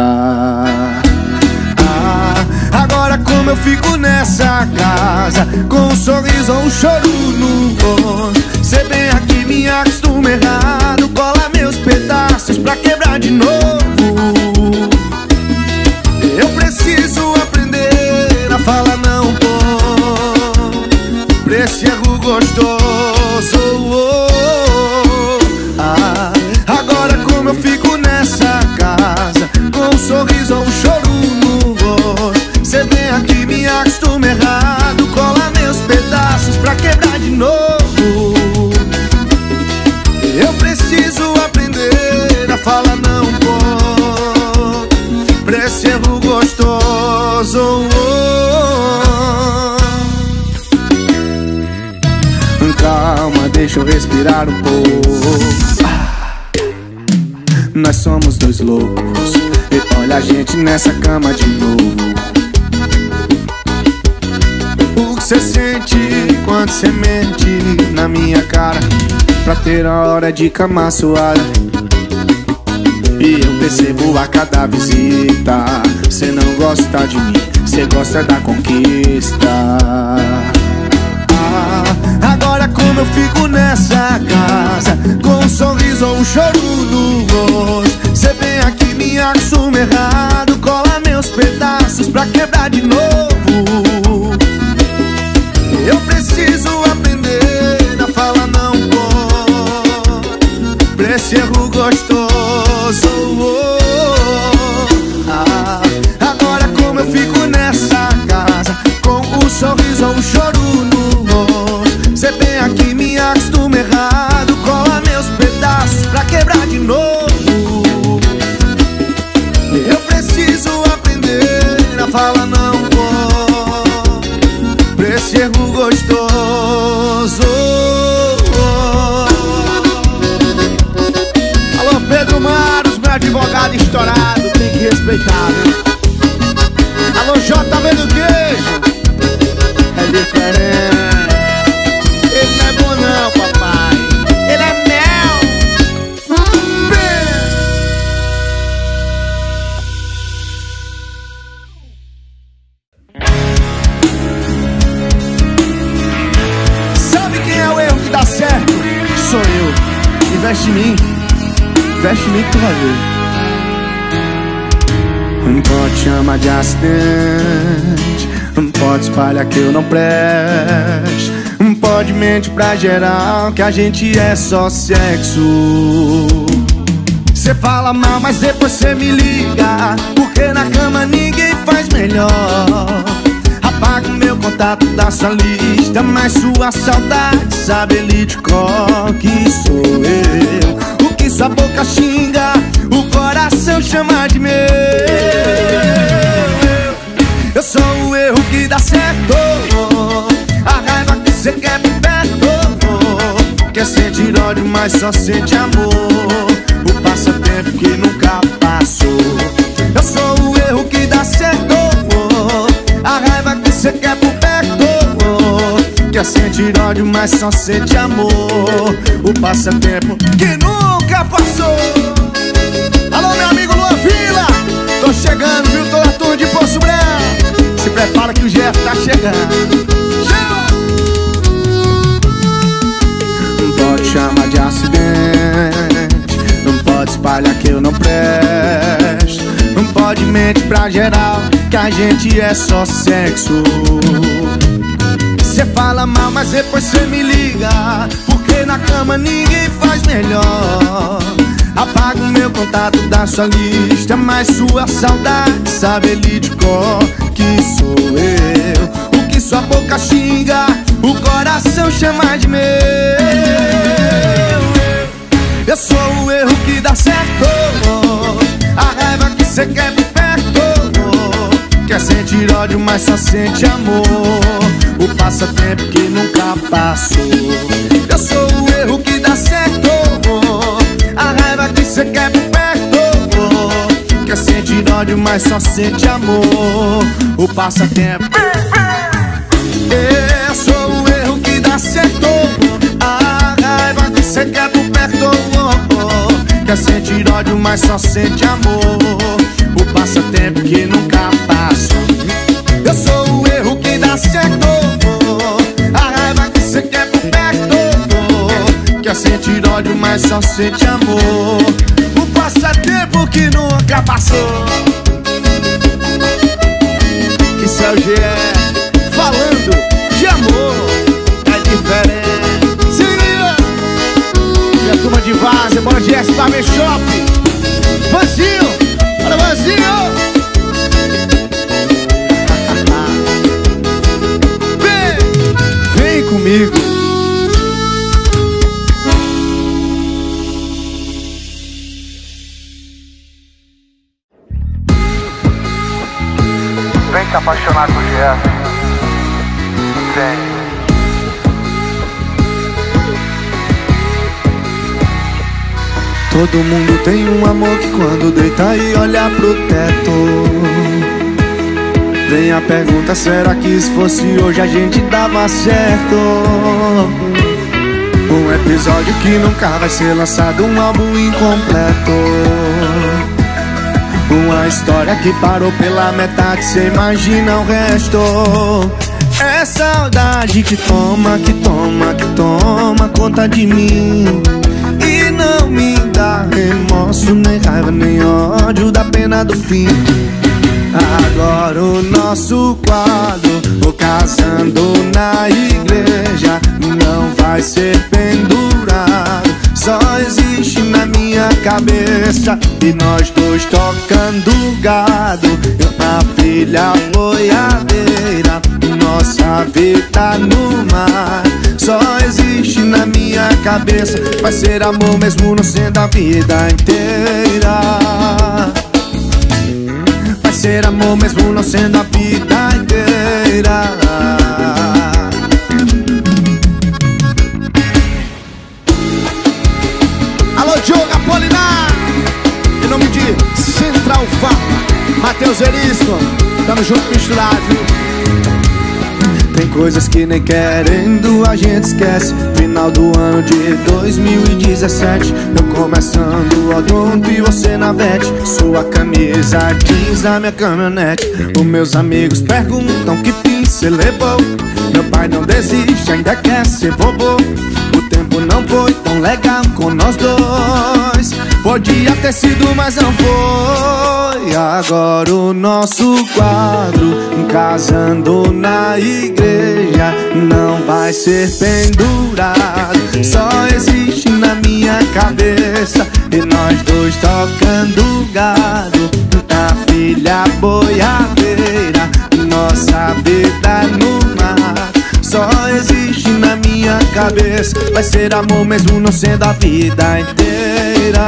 Agora como eu fico nessa casa, com um sorriso ou um choro no rosto. Cê vem aqui, me acostuma errado, cola meus pedaços pra quebrar de novo. Eu preciso aprender a falar não, pô, pra esse erro gostoso. Agora como eu fico nessa casa, com um sorriso ou um choro no rosto. Cê vem aqui, me acostuma errado, cola meus pedaços pra quebrar de novo. Eu preciso aprender a falar não, pô, pra esse erro gostoso. Calma, deixa eu respirar um pouco. Nós somos dois loucos, e olha a gente nessa cama de novo. O que cê sente quando cê mente na minha cara, pra ter a hora de cama suada. E eu percebo a cada visita, cê não gosta de mim, cê gosta da conquista. Agora como eu fico nessa casa, com um sorriso ou um choro no rosto, cê vem aqui, me assume errado, cola meus pedaços pra quebrar de novo. Eu preciso aprender a falar não pode pra esse erro gostoso. Agora como eu fico nessa casa, com um sorriso ou um choro no rosto, cê vem aqui, me acostuma errado, cola meus pedaços pra quebrar de novo. Eu preciso aprender a falar não pode pra esse erro gostoso. Alô Pedro Maros, meu advogado estourado, tem que respeitar, né? Alô JV do Queijo, é diferente. Ele não é bom não, papai, ele é mel. Sabe quem é o erro que dá certo? Sou eu. Investe em mim que tu vai ver. Não pode chamar de acidente, não pode espalhar que eu não preste, não pode mentir pra geral que a gente é só sexo. Cê fala mal, mas depois cê me liga, porque na cama ninguém faz melhor. Apaga o meu contato da sua lista, mas sua saudade sabe ele de cor que sou eu. O que sua boca xinga, o coração chama de meu. Eu sou o erro que dá certo, a raiva que cê quer por perto, quer sentir ódio, mas só sente amor, o passatempo que nunca passou. Eu sou o erro que dá certo, a raiva que cê quer por perto, quer sentir ódio, mas só sente amor, o passatempo que nunca passou. Alô meu amigo Luan Vila, tô chegando, viu? Tô na turma de Poço Branco. Se prepara que o Jeff tá chegando. Chama! Não pode chamar de acidente, não pode espalhar que eu não presto, não pode mentir pra geral que a gente é só sexo. Cê fala mal, mas depois cê me liga, porque na cama ninguém faz melhor. Apaga o meu contato da sua lista, mas sua saudade sabe ele de cor que sou eu. O que sua boca xinga, o coração chama de meu. Eu sou o erro que dá certo, a raiva que cê quer por perto, quer sentir ódio, mas só sente amor, o passatempo que nunca passou. Eu sou o erro que dá certo, a raiva que cê quer por perto, quer sentir ódio, mas só sente amor, o passatempo. Eu sou o erro que dá certo, a raiva que cê quer por perto, quer sentir ódio, mas só sente amor, o passatempo que nunca passou. Eu sou o erro que dá certo, a raiva que cê quer por perto, quer sentir ódio, mas só sente amor, o passatempo que nunca passou. Isso é o GE falando de amor, é diferente. Se liga! E a turma de Vaza, bora GS Barber Shop. Vanzinho, bora Vanzinho. Vem comigo. Vem se apaixonar com o Jeff. Vem. Todo mundo tem um amor que quando deita e olha pro teto, vem a pergunta, será que se fosse hoje a gente dava certo? Um episódio que nunca vai ser lançado, um álbum incompleto, Uma história que parou pela metade, cê imagina o resto. É saudade que toma, que toma, que toma conta de mim. E não me dá remorso, nem raiva, nem ódio da pena do fim. Agora o nosso quadro, o casando na igreja, não vai ser pendurado, só existe na minha cabeça. E nós dois tocando gado, a filha boiadeira, nossa vida no mar, só existe na minha cabeça. Vai ser amor mesmo não sendo a vida inteira. Vai ser amor mesmo não sendo a vida inteira. Alô, Diogo Apolinar, em nome de Central Farma, Matheus Erisco, tamo junto, misturado, viu? Tem coisas que nem querendo a gente esquece. Final do ano de 2017, eu começando o odonto e você na vete. Sua camisa jeans, a minha caminhonete. Os meus amigos perguntam que fim cê levou. Meu pai não desiste, ainda quer ser vovô. O tempo não foi tão legal com nós dois. Podia ter sido, mas não foi. Agora o nosso quadro, casando na igreja, não vai ser pendurado, só existe na minha cabeça. E nós dois tocando gado, a filha boiadeira, nossa vida no mar, só existe na minha cabeça. Vai ser amor mesmo não sendo a vida inteira.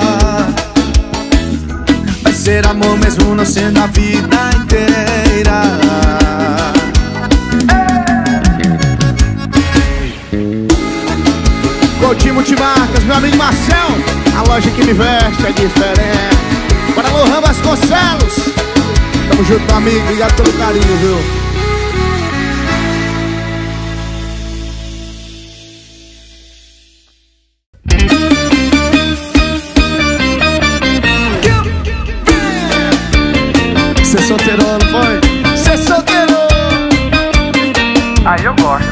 Vai ser amor mesmo não sendo a vida inteira. Coutinho Multimarcas, meu amigo Marcel, a loja que me veste é diferente. Bora, Lohan Vasconcelos, tamo junto, meu amigo, obrigado pelo carinho, viu? Cê solteirou, não foi? Cê solteirou. Aí eu gosto.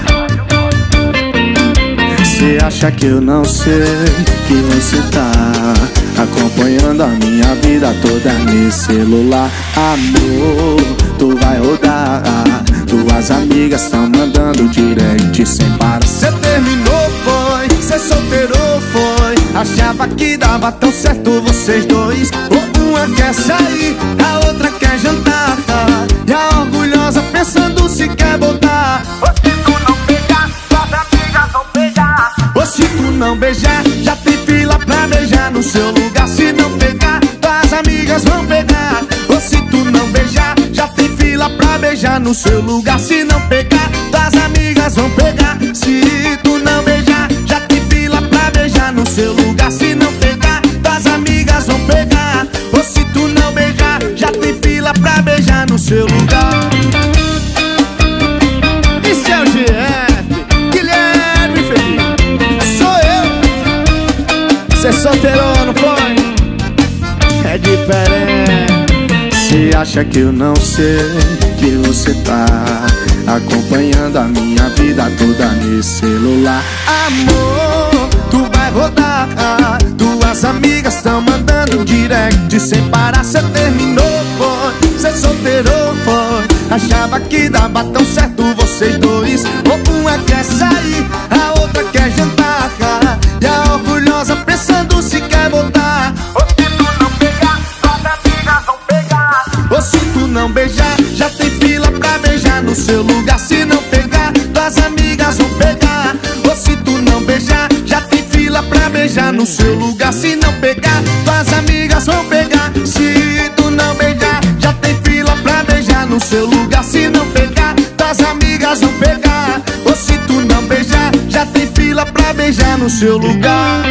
Cê acha que eu não sei que você tá acompanhando a minha vida toda nesse celular? Amor, tu vai rodar, tuas amigas tão mandando direct sem parar. Cê terminou, foi? Cê solteirou, foi? Achava que dava tão certo vocês dois. Uma quer sair, a outra quer jantar, e a orgulhosa pensando se quer voltar. Ou se tu não beijar, já tem fila pra beijar no seu lugar. Se não pegar, tuas amigas vão pegar. Ou se tu não beijar, já tem fila pra beijar no seu lugar. Se não pegar, tuas amigas vão pegar. Se tu não beijar, já tem fila pra beijar no seu lugar. Se não pegar, tuas amigas vão pegar. Ou se tu não beijar, já tem fila pra beijar no seu lugar. Isso é o GF, Guilherme Felipe. Cê solteirou, não foi? É diferente. Cê acha que eu não sei que você tá acompanhando a minha vida toda nesse celular? Amor, tu vai rodar, tuas amigas tão mandando direct sem parar. Cê terminou, foi? Cê solteirou, foi? Achava que dava tão certo vocês dois. Uma quer sair, a outra quer jantar, e a orgulhosa pensando se quer voltar. Ou se tu não pegar, tuas amigas vão pegar. Ou se tu não beijar, já tem fila pra beijar no seu lugar. Se não pegar, tuas amigas vão pegar. Ou se tu não beijar, já tem fila pra beijar no seu lugar. Se não pegar, tuas amigas vão pegar. Se tu não beijar, já tem fila pra beijar no seu lugar. Se não pegar, tuas amigas vão pegar. Ou se tu não beijar, já tem fila pra beijar no seu lugar.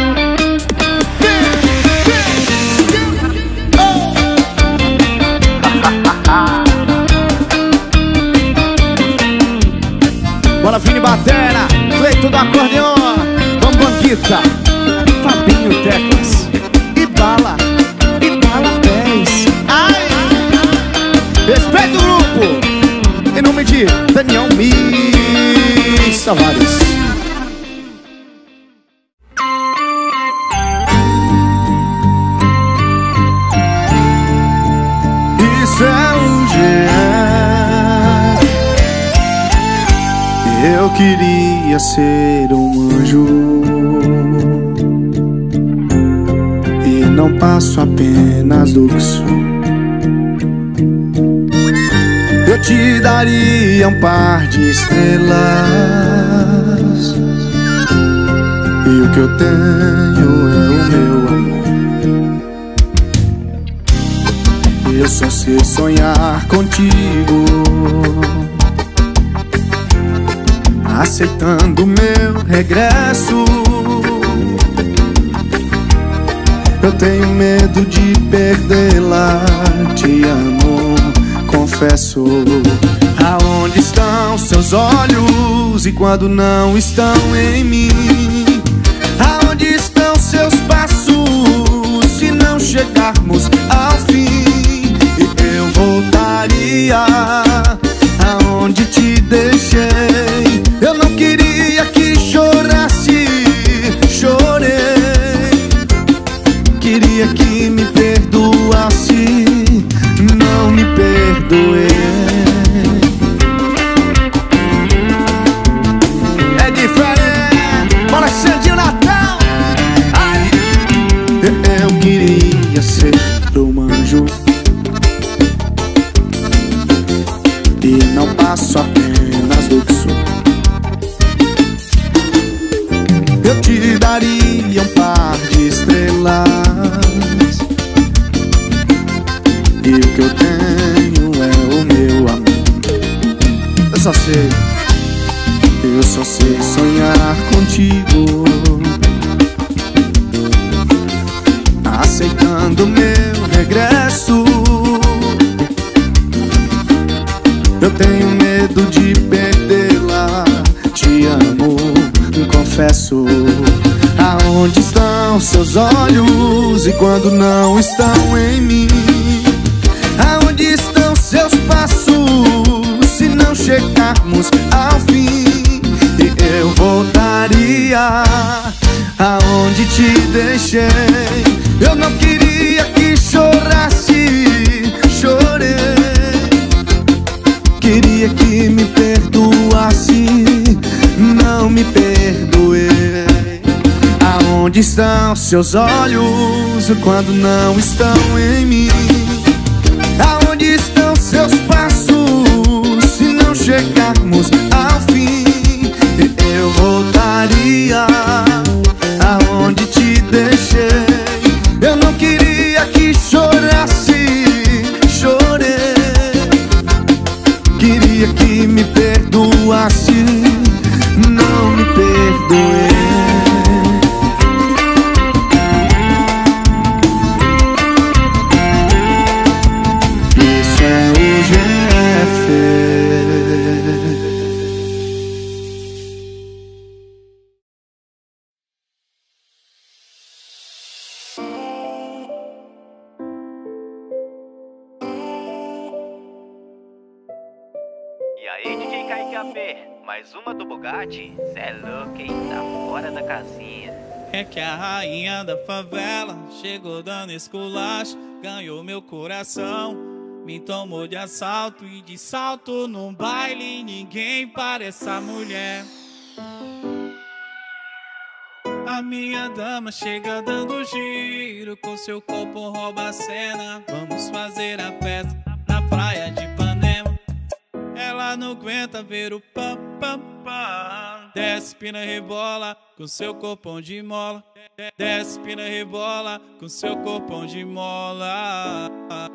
Bora, Vini Batera, Cleito do acordeon, Bambanguita, Fabinho Teclas, e bala pés. grande Daniel Miss Tavares. Isso é o GE. Eu queria ser um anjo e não passo apenas do que sou. Eu te daria um par de estrelas e o que eu tenho é o meu amor. Eu só sei sonhar contigo, aceitando meu regresso. Eu tenho medo de perdê-la, te amo, confesso. Aonde estão seus olhos e quando não estão em mim? Aonde estão seus passos se não chegarmos ao fim? E eu voltaria aonde te deixei. Eu não queria que chorasse, chorei. Queria que me perdoasse, não me perdoei. É diferente, bora Xandinho Natal. Ai. Eu queria ser um anjo e não passo apenas do que sou. Eu te daria um par de estrelas e o que eu tenho é o meu amor. Eu só sei sonhar contigo, aceitando meu regresso. Eu tenho medo de perdê-la, te amo, confesso. Aonde estão seus olhos e quando não estão em mim? Aonde estão seus passos se não chegarmos ao fim? E eu voltaria aonde te deixei. Eu não queria que chorasse, chorei. Queria que me perdoasse, não me perdoei. Aonde estão seus olhos quando não estão em mim? Aonde estão seus passos se não chegarmos ao fim? Eu voltaria aonde te deixei. Eu não queria que chorasse, chorei. Queria que me perdoasse, não me perdoei. Isso é o GF. E aí, DJ Kaique AP, mais uma do Bugatti? Cê é louco, hein? Tá fora da casinha. É que a rainha da favela chegou dando esculacho, ganhou meu coração, me tomou de assalto e de salto num baile. Ninguém para essa mulher. A minha dama chega dando giro, com seu corpo rouba a cena. Vamos fazer a festa na praia de Ipanema. Ela não aguenta ver o pam pam pam. Desce, pina, rebola com seu corpão de mola. Desce, pina, rebola com seu corpão de mola.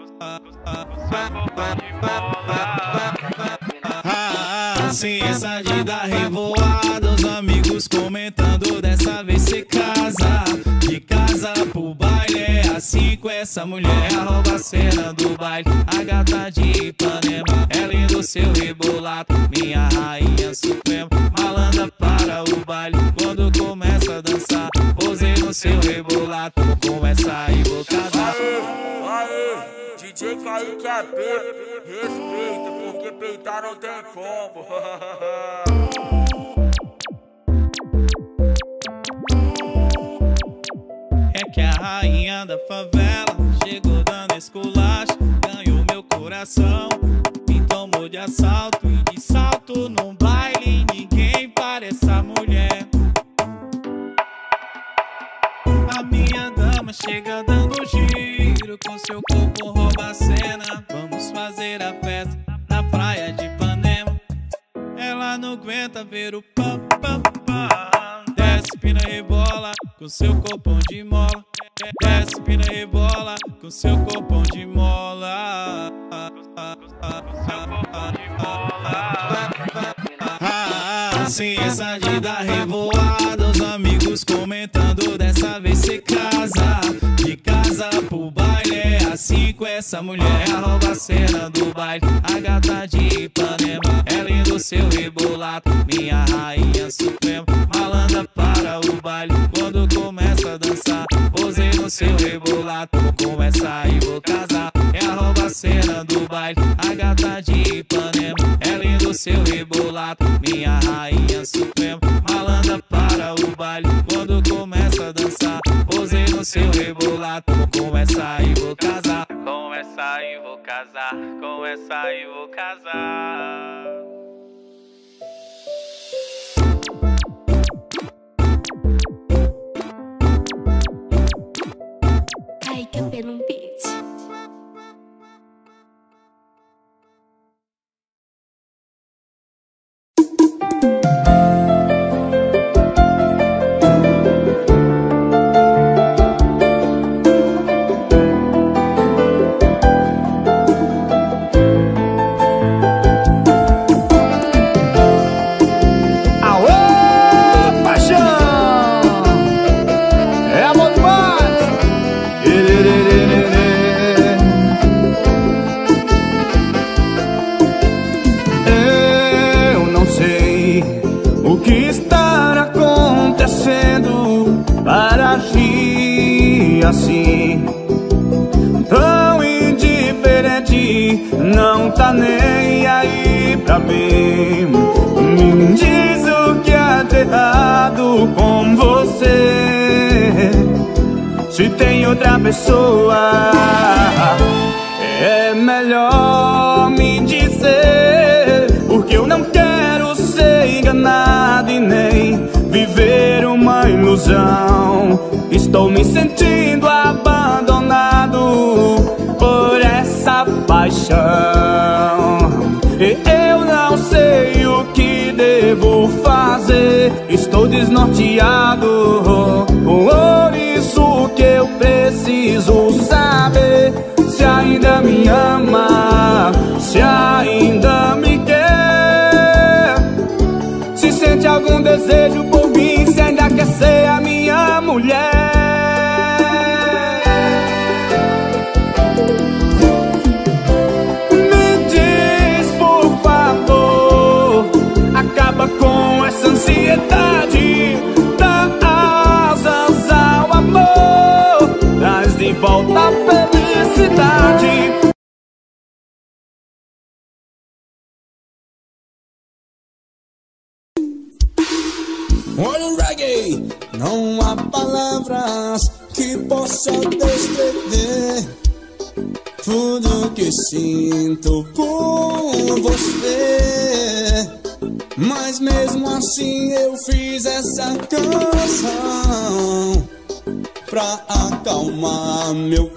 Ciência de dar revoada, os amigos comentando, dessa vez cê casa. De casa pro baile é assim com essa mulher. Rouba a cena do baile, a gata de Ipanema. É lindo seu rebolado, minha rainha suprema. Malandra para o baile, quando começa a dançar. Posei no seu rebolado, começa a ir botada. DJ Kaique AP, respeita, porque peitar não tem como. É que a rainha da favela chegou dando esculacho, ganhou meu coração, me tomou de assalto e de salto num baile. Ninguém para essa mulher. A minha dama chega dando giro, com seu corpo rouba a cena. Vamos fazer a festa na praia de Ipanema. Ela não aguenta ver o pam pam pam. Desce, pina e rebola com seu corpão de mola. Desce, pina e rebola com seu corpão de mola. Ciência de dar revoada, os amigos comentando, dessa vez cê casa. De casa pro baile é assim com essa mulher. Rouba a cena do baile, a gata de Ipanema. É lindo seu rebolado, minha rainha suprema. Malandra para o baile, quando começa a dançar. Posei no seu rebolado, vou começar e vou casar. É a rouba cena do baile, a gata de Ipanema. É lindo seu rebolado, minha rainha suprema. Malandra para o baile, quando começa a dançar. Posei no seu rebolado, vou começar e vou casar. Começar e vou casar, começar e vou casar. Kaique AP no beat. Assim, tão indiferente, não tá nem aí pra mim. Me diz o que há de errado com você. Se tem outra pessoa, é melhor me dizer, porque eu não quero ser enganado e nem viver uma ilusão. Estou me sentindo abandonado por essa paixão. E eu não sei o que devo fazer. Estou desnorteado. Por isso que eu preciso saber se ainda me ama, se ainda me quer, se sente algum desejo por mim, se ainda quer ser a minha mulher. Com essa ansiedade, dá asas ao amor, traz de volta a felicidade. Olha o reggae, não há palavras que possam descrever tudo que sinto por você. Mas mesmo assim eu fiz essa canção pra acalmar meu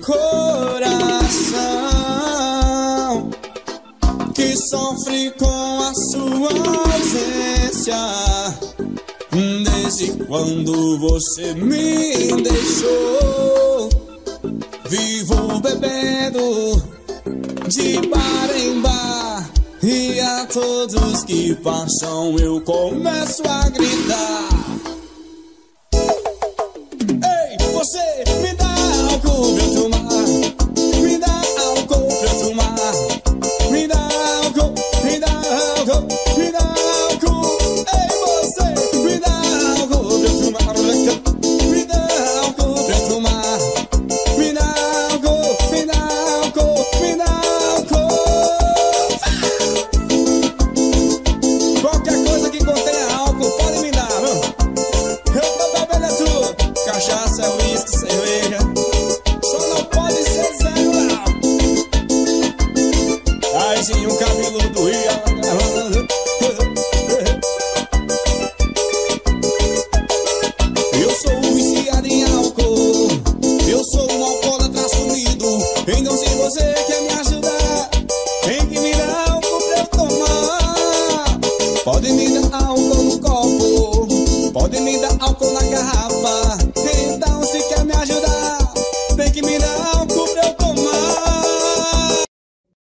coração, que sofre com a sua ausência desde quando você me deixou. Vivo bebendo de bar em bar, e a todos que passam eu começo a gritar: ei, você, me dá álcool pra eu tomar, me dá álcool pra eu tomar, me dá álcool, me dá álcool, me dá álcool. Ei, você, me dá álcool pra eu tomar, me dá álcool pra eu tomar, me dá álcool, me dá álcool, me dá Pode me dar álcool no copo, pode me dar álcool na garrafa.